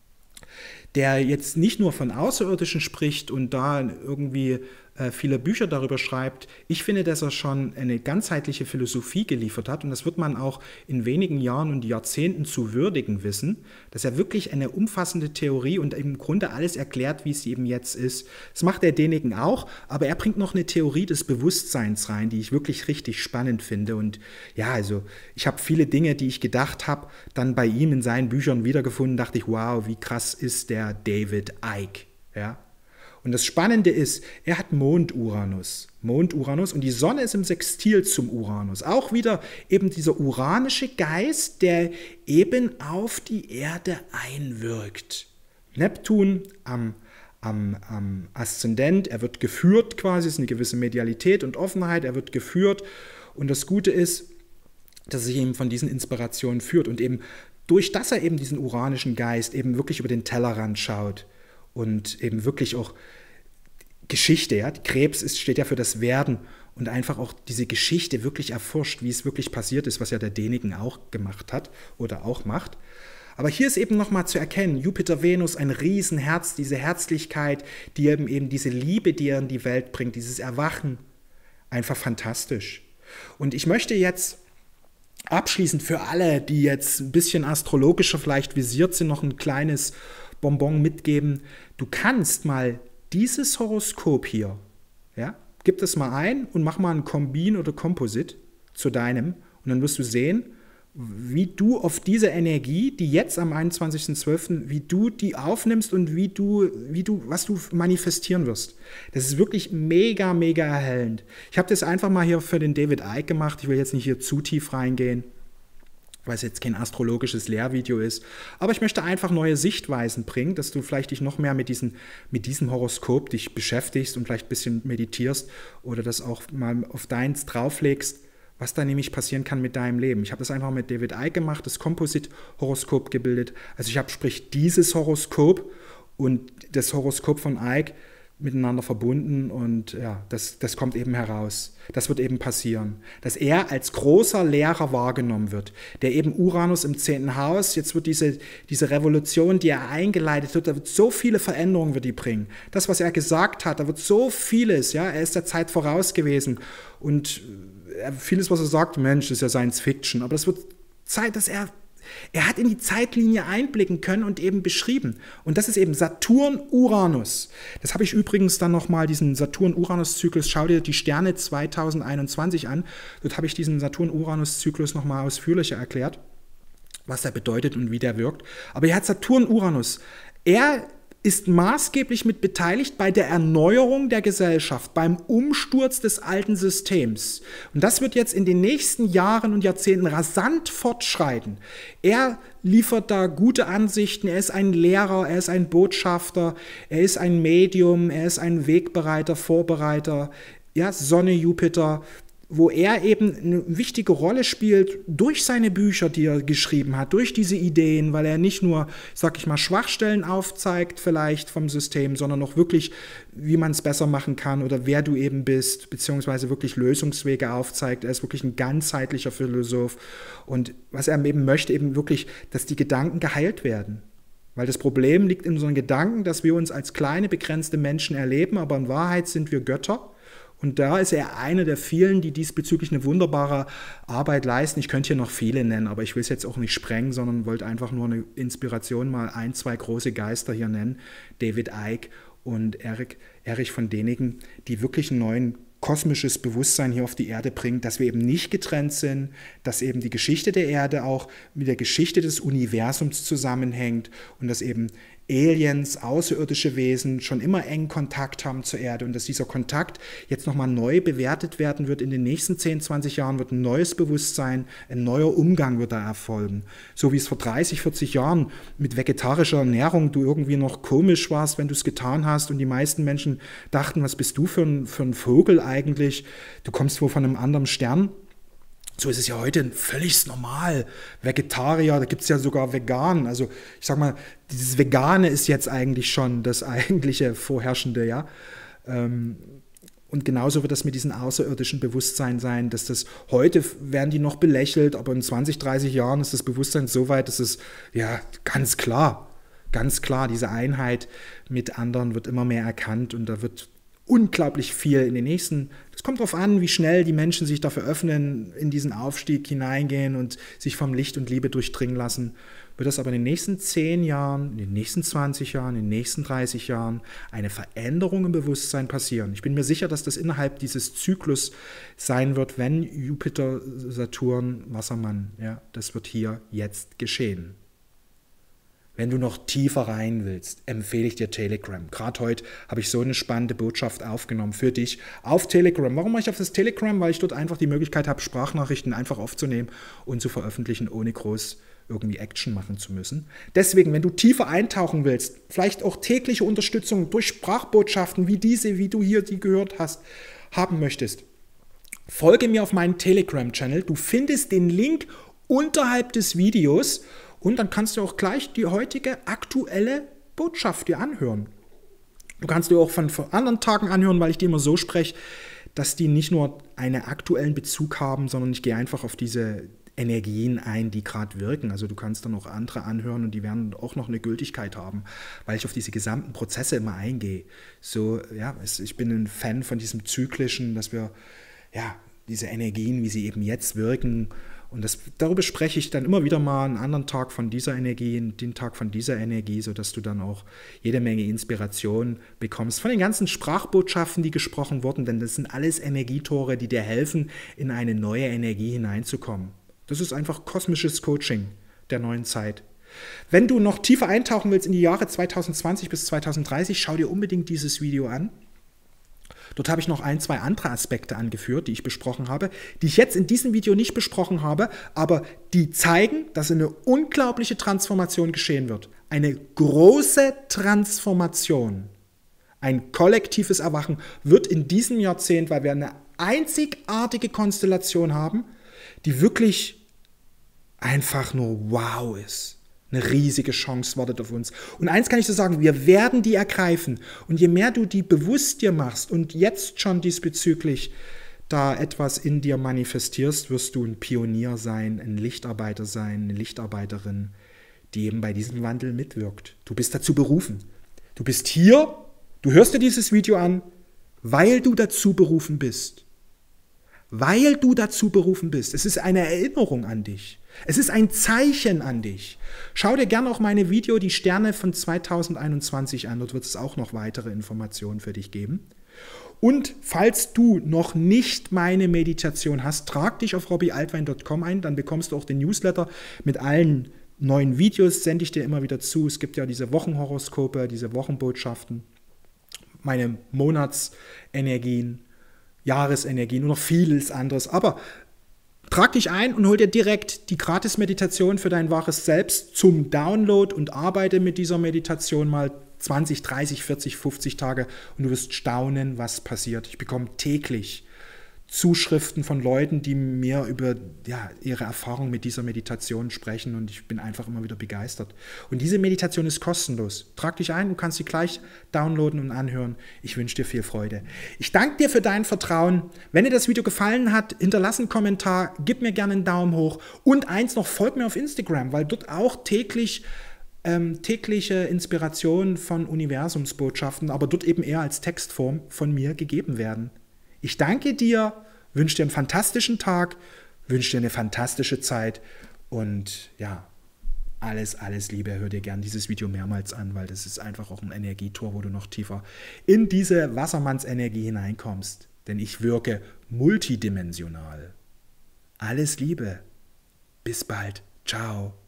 S1: der jetzt nicht nur von Außerirdischen spricht und da irgendwie äh, viele Bücher darüber schreibt. Ich finde, dass er schon eine ganzheitliche Philosophie geliefert hat und das wird man auch in wenigen Jahren und Jahrzehnten zu würdigen wissen, dass er wirklich eine umfassende Theorie und im Grunde alles erklärt, wie es eben jetzt ist. Das macht der Däniken auch, aber er bringt noch eine Theorie des Bewusstseins rein, die ich wirklich richtig spannend finde und ja, also ich habe viele Dinge, die ich gedacht habe, dann bei ihm in seinen Büchern wiedergefunden, dachte ich, wow, wie krass ist der David Icke, ja. Und das Spannende ist, er hat Mond-Uranus, Mond-Uranus und die Sonne ist im Sextil zum Uranus. Auch wieder eben dieser uranische Geist, der eben auf die Erde einwirkt. Neptun am, am, am Aszendent, er wird geführt quasi, es ist eine gewisse Medialität und Offenheit, er wird geführt und das Gute ist, dass er sich eben von diesen Inspirationen führt und eben durch das er eben diesen uranischen Geist eben wirklich über den Tellerrand schaut und eben wirklich auch Geschichte, ja, Krebs ist, steht ja für das Werden und einfach auch diese Geschichte wirklich erforscht, wie es wirklich passiert ist, was ja der Däniken auch gemacht hat oder auch macht. Aber hier ist eben nochmal zu erkennen, Jupiter, Venus, ein Riesenherz, diese Herzlichkeit, die eben eben diese Liebe, die er in die Welt bringt, dieses Erwachen, einfach fantastisch. Und ich möchte jetzt abschließend für alle, die jetzt ein bisschen astrologischer vielleicht visiert sind, noch ein kleines Bonbon mitgeben. Du kannst mal dieses Horoskop hier, ja, gib das mal ein und mach mal ein Kombin oder Composite zu deinem und dann wirst du sehen, wie du auf diese Energie, die jetzt am einundzwanzigsten zwölften, wie du die aufnimmst und wie du, wie du, was du manifestieren wirst. Das ist wirklich mega, mega erhellend. Ich habe das einfach mal hier für den David Icke gemacht. Ich will jetzt nicht hier zu tief reingehen, weil es jetzt kein astrologisches Lehrvideo ist. Aber ich möchte einfach neue Sichtweisen bringen, dass du vielleicht dich noch mehr mit, diesen, mit diesem Horoskop dich beschäftigst und vielleicht ein bisschen meditierst oder das auch mal auf deins drauflegst, was da nämlich passieren kann mit deinem Leben. Ich habe das einfach mit David Icke gemacht, das Composite-Horoskop gebildet. Also ich habe sprich dieses Horoskop und das Horoskop von Icke miteinander verbunden und ja, das, das kommt eben heraus. Das wird eben passieren, dass er als großer Lehrer wahrgenommen wird, der eben Uranus im zehnten Haus, jetzt wird diese, diese Revolution, die er eingeleitet hat, da wird so viele Veränderungen wird die bringen. Das, was er gesagt hat, da wird so vieles, ja, er ist der Zeit voraus gewesen und vieles, was er sagt, Mensch, ist ja Science Fiction, aber es wird Zeit, dass er Er hat in die Zeitlinie einblicken können und eben beschrieben. Und das ist eben Saturn-Uranus. Das habe ich übrigens dann nochmal, diesen Saturn-Uranus-Zyklus, schau dir die Sterne zweitausendeinundzwanzig an. Dort habe ich diesen Saturn-Uranus-Zyklus nochmal ausführlicher erklärt, was er bedeutet und wie der wirkt. Aber er hat Saturn-Uranus. Er ist maßgeblich mit beteiligt bei der Erneuerung der Gesellschaft, beim Umsturz des alten Systems. Und das wird jetzt in den nächsten Jahren und Jahrzehnten rasant fortschreiten. Er liefert da gute Ansichten, er ist ein Lehrer, er ist ein Botschafter, er ist ein Medium, er ist ein Wegbereiter, Vorbereiter, ja, Sonne, Jupiter, wo er eben eine wichtige Rolle spielt durch seine Bücher, die er geschrieben hat, durch diese Ideen, weil er nicht nur, sag ich mal, Schwachstellen aufzeigt vielleicht vom System, sondern auch wirklich, wie man es besser machen kann oder wer du eben bist, beziehungsweise wirklich Lösungswege aufzeigt. Er ist wirklich ein ganzheitlicher Philosoph und was er eben möchte, eben wirklich, dass die Gedanken geheilt werden. Weil das Problem liegt in unseren Gedanken, dass wir uns als kleine, begrenzte Menschen erleben, aber in Wahrheit sind wir Götter. Und da ist er einer der vielen, die diesbezüglich eine wunderbare Arbeit leisten. Ich könnte hier noch viele nennen, aber ich will es jetzt auch nicht sprengen, sondern wollte einfach nur eine Inspiration mal ein, zwei große Geister hier nennen. David Icke und Eric, Erich von Däniken, die wirklich einen neuen kosmisches Bewusstsein hier auf die Erde bringt, dass wir eben nicht getrennt sind, dass eben die Geschichte der Erde auch mit der Geschichte des Universums zusammenhängt und dass eben Aliens, außerirdische Wesen schon immer engen Kontakt haben zur Erde und dass dieser Kontakt jetzt nochmal neu bewertet werden wird. In den nächsten zehn, zwanzig Jahren wird ein neues Bewusstsein, ein neuer Umgang wird da erfolgen. So wie es vor dreißig, vierzig Jahren mit vegetarischer Ernährung du irgendwie noch komisch warst, wenn du es getan hast und die meisten Menschen dachten, was bist du für ein, für ein Vogel eigentlich? Du kommst wohl von einem anderen Stern. So ist es ja heute völlig normal. Vegetarier, da gibt es ja sogar Vegan. Also ich sag mal, dieses Vegane ist jetzt eigentlich schon das eigentliche Vorherrschende, ja. Und genauso wird das mit diesem außerirdischen Bewusstsein sein, dass das heute werden die noch belächelt, aber in zwanzig, dreißig Jahren ist das Bewusstsein so weit, dass es ja ganz klar, ganz klar, diese Einheit mit anderen wird immer mehr erkannt und da wird unglaublich viel in den nächsten, das kommt darauf an, wie schnell die Menschen sich dafür öffnen, in diesen Aufstieg hineingehen und sich vom Licht und Liebe durchdringen lassen, wird das aber in den nächsten zehn Jahren, in den nächsten zwanzig Jahren, in den nächsten dreißig Jahren eine Veränderung im Bewusstsein passieren. Ich bin mir sicher, dass das innerhalb dieses Zyklus sein wird, wenn Jupiter, Saturn, Wassermann, ja, das wird hier jetzt geschehen. Wenn du noch tiefer rein willst, empfehle ich dir Telegram. Gerade heute habe ich so eine spannende Botschaft aufgenommen für dich auf Telegram. Warum mache ich auf das Telegram? Weil ich dort einfach die Möglichkeit habe, Sprachnachrichten einfach aufzunehmen und zu veröffentlichen, ohne groß irgendwie Action machen zu müssen. Deswegen, wenn du tiefer eintauchen willst, vielleicht auch tägliche Unterstützung durch Sprachbotschaften wie diese, wie du hier die gehört hast, haben möchtest, folge mir auf meinen Telegram-Channel. Du findest den Link unterhalb des Videos. Und dann kannst du auch gleich die heutige aktuelle Botschaft dir anhören. Du kannst dir auch von, von anderen Tagen anhören, weil ich die immer so spreche, dass die nicht nur einen aktuellen Bezug haben, sondern ich gehe einfach auf diese Energien ein, die gerade wirken. Also du kannst dann auch andere anhören und die werden auch noch eine Gültigkeit haben, weil ich auf diese gesamten Prozesse immer eingehe. So, ja, ich bin ein Fan von diesem Zyklischen, dass wir, ja, diese Energien, wie sie eben jetzt wirken, und das, darüber spreche ich dann immer wieder mal einen anderen Tag von dieser Energie, den Tag von dieser Energie, sodass du dann auch jede Menge Inspiration bekommst von den ganzen Sprachbotschaften, die gesprochen wurden, denn das sind alles Energietore, die dir helfen, in eine neue Energie hineinzukommen. Das ist einfach kosmisches Coaching der neuen Zeit. Wenn du noch tiefer eintauchen willst in die Jahre zwanzig zwanzig bis zwanzig dreißig, schau dir unbedingt dieses Video an. Dort habe ich noch ein, zwei andere Aspekte angeführt, die ich besprochen habe, die ich jetzt in diesem Video nicht besprochen habe, aber die zeigen, dass eine unglaubliche Transformation geschehen wird. Eine große Transformation, ein kollektives Erwachen wird in diesem Jahrzehnt, weil wir eine einzigartige Konstellation haben, die wirklich einfach nur wow ist. Eine riesige Chance wartet auf uns. Und eins kann ich so sagen, wir werden die ergreifen. Und je mehr du die bewusst dir machst und jetzt schon diesbezüglich da etwas in dir manifestierst, wirst du ein Pionier sein, ein Lichtarbeiter sein, eine Lichtarbeiterin, die eben bei diesem Wandel mitwirkt. Du bist dazu berufen. Du bist hier, du hörst dir dieses Video an, weil du dazu berufen bist. Weil du dazu berufen bist. Es ist eine Erinnerung an dich. Es ist ein Zeichen an dich. Schau dir gerne auch meine Video Die Sterne von zwanzig einundzwanzig an. Dort wird es auch noch weitere Informationen für dich geben. Und falls du noch nicht meine Meditation hast, trag dich auf robbie altwein punkt com ein. Dann bekommst du auch den Newsletter mit allen neuen Videos. Sende ich dir immer wieder zu. Es gibt ja diese Wochenhoroskope, diese Wochenbotschaften, meine Monatsenergien, Jahresenergien und noch vieles anderes. Aber trag dich ein und hol dir direkt die Gratis-Meditation für dein wahres Selbst zum Download und arbeite mit dieser Meditation mal zwanzig, dreißig, vierzig, fünfzig Tage und du wirst staunen, was passiert. Ich bekomme täglich Zuschriften von Leuten, die mir über ja, ihre Erfahrung mit dieser Meditation sprechen und ich bin einfach immer wieder begeistert. Und diese Meditation ist kostenlos. Trag dich ein, du kannst sie gleich downloaden und anhören. Ich wünsche dir viel Freude. Ich danke dir für dein Vertrauen. Wenn dir das Video gefallen hat, hinterlass einen Kommentar, gib mir gerne einen Daumen hoch und eins noch, folg mir auf Instagram, weil dort auch täglich ähm, tägliche Inspirationen von Universumsbotschaften, aber dort eben eher als Textform von mir gegeben werden. Ich danke dir, wünsche dir einen fantastischen Tag, wünsche dir eine fantastische Zeit und ja, alles, alles Liebe. Hör dir gern dieses Video mehrmals an, weil das ist einfach auch ein Energietor, wo du noch tiefer in diese Wassermannsenergie hineinkommst. Denn ich wirke multidimensional. Alles Liebe. Bis bald. Ciao.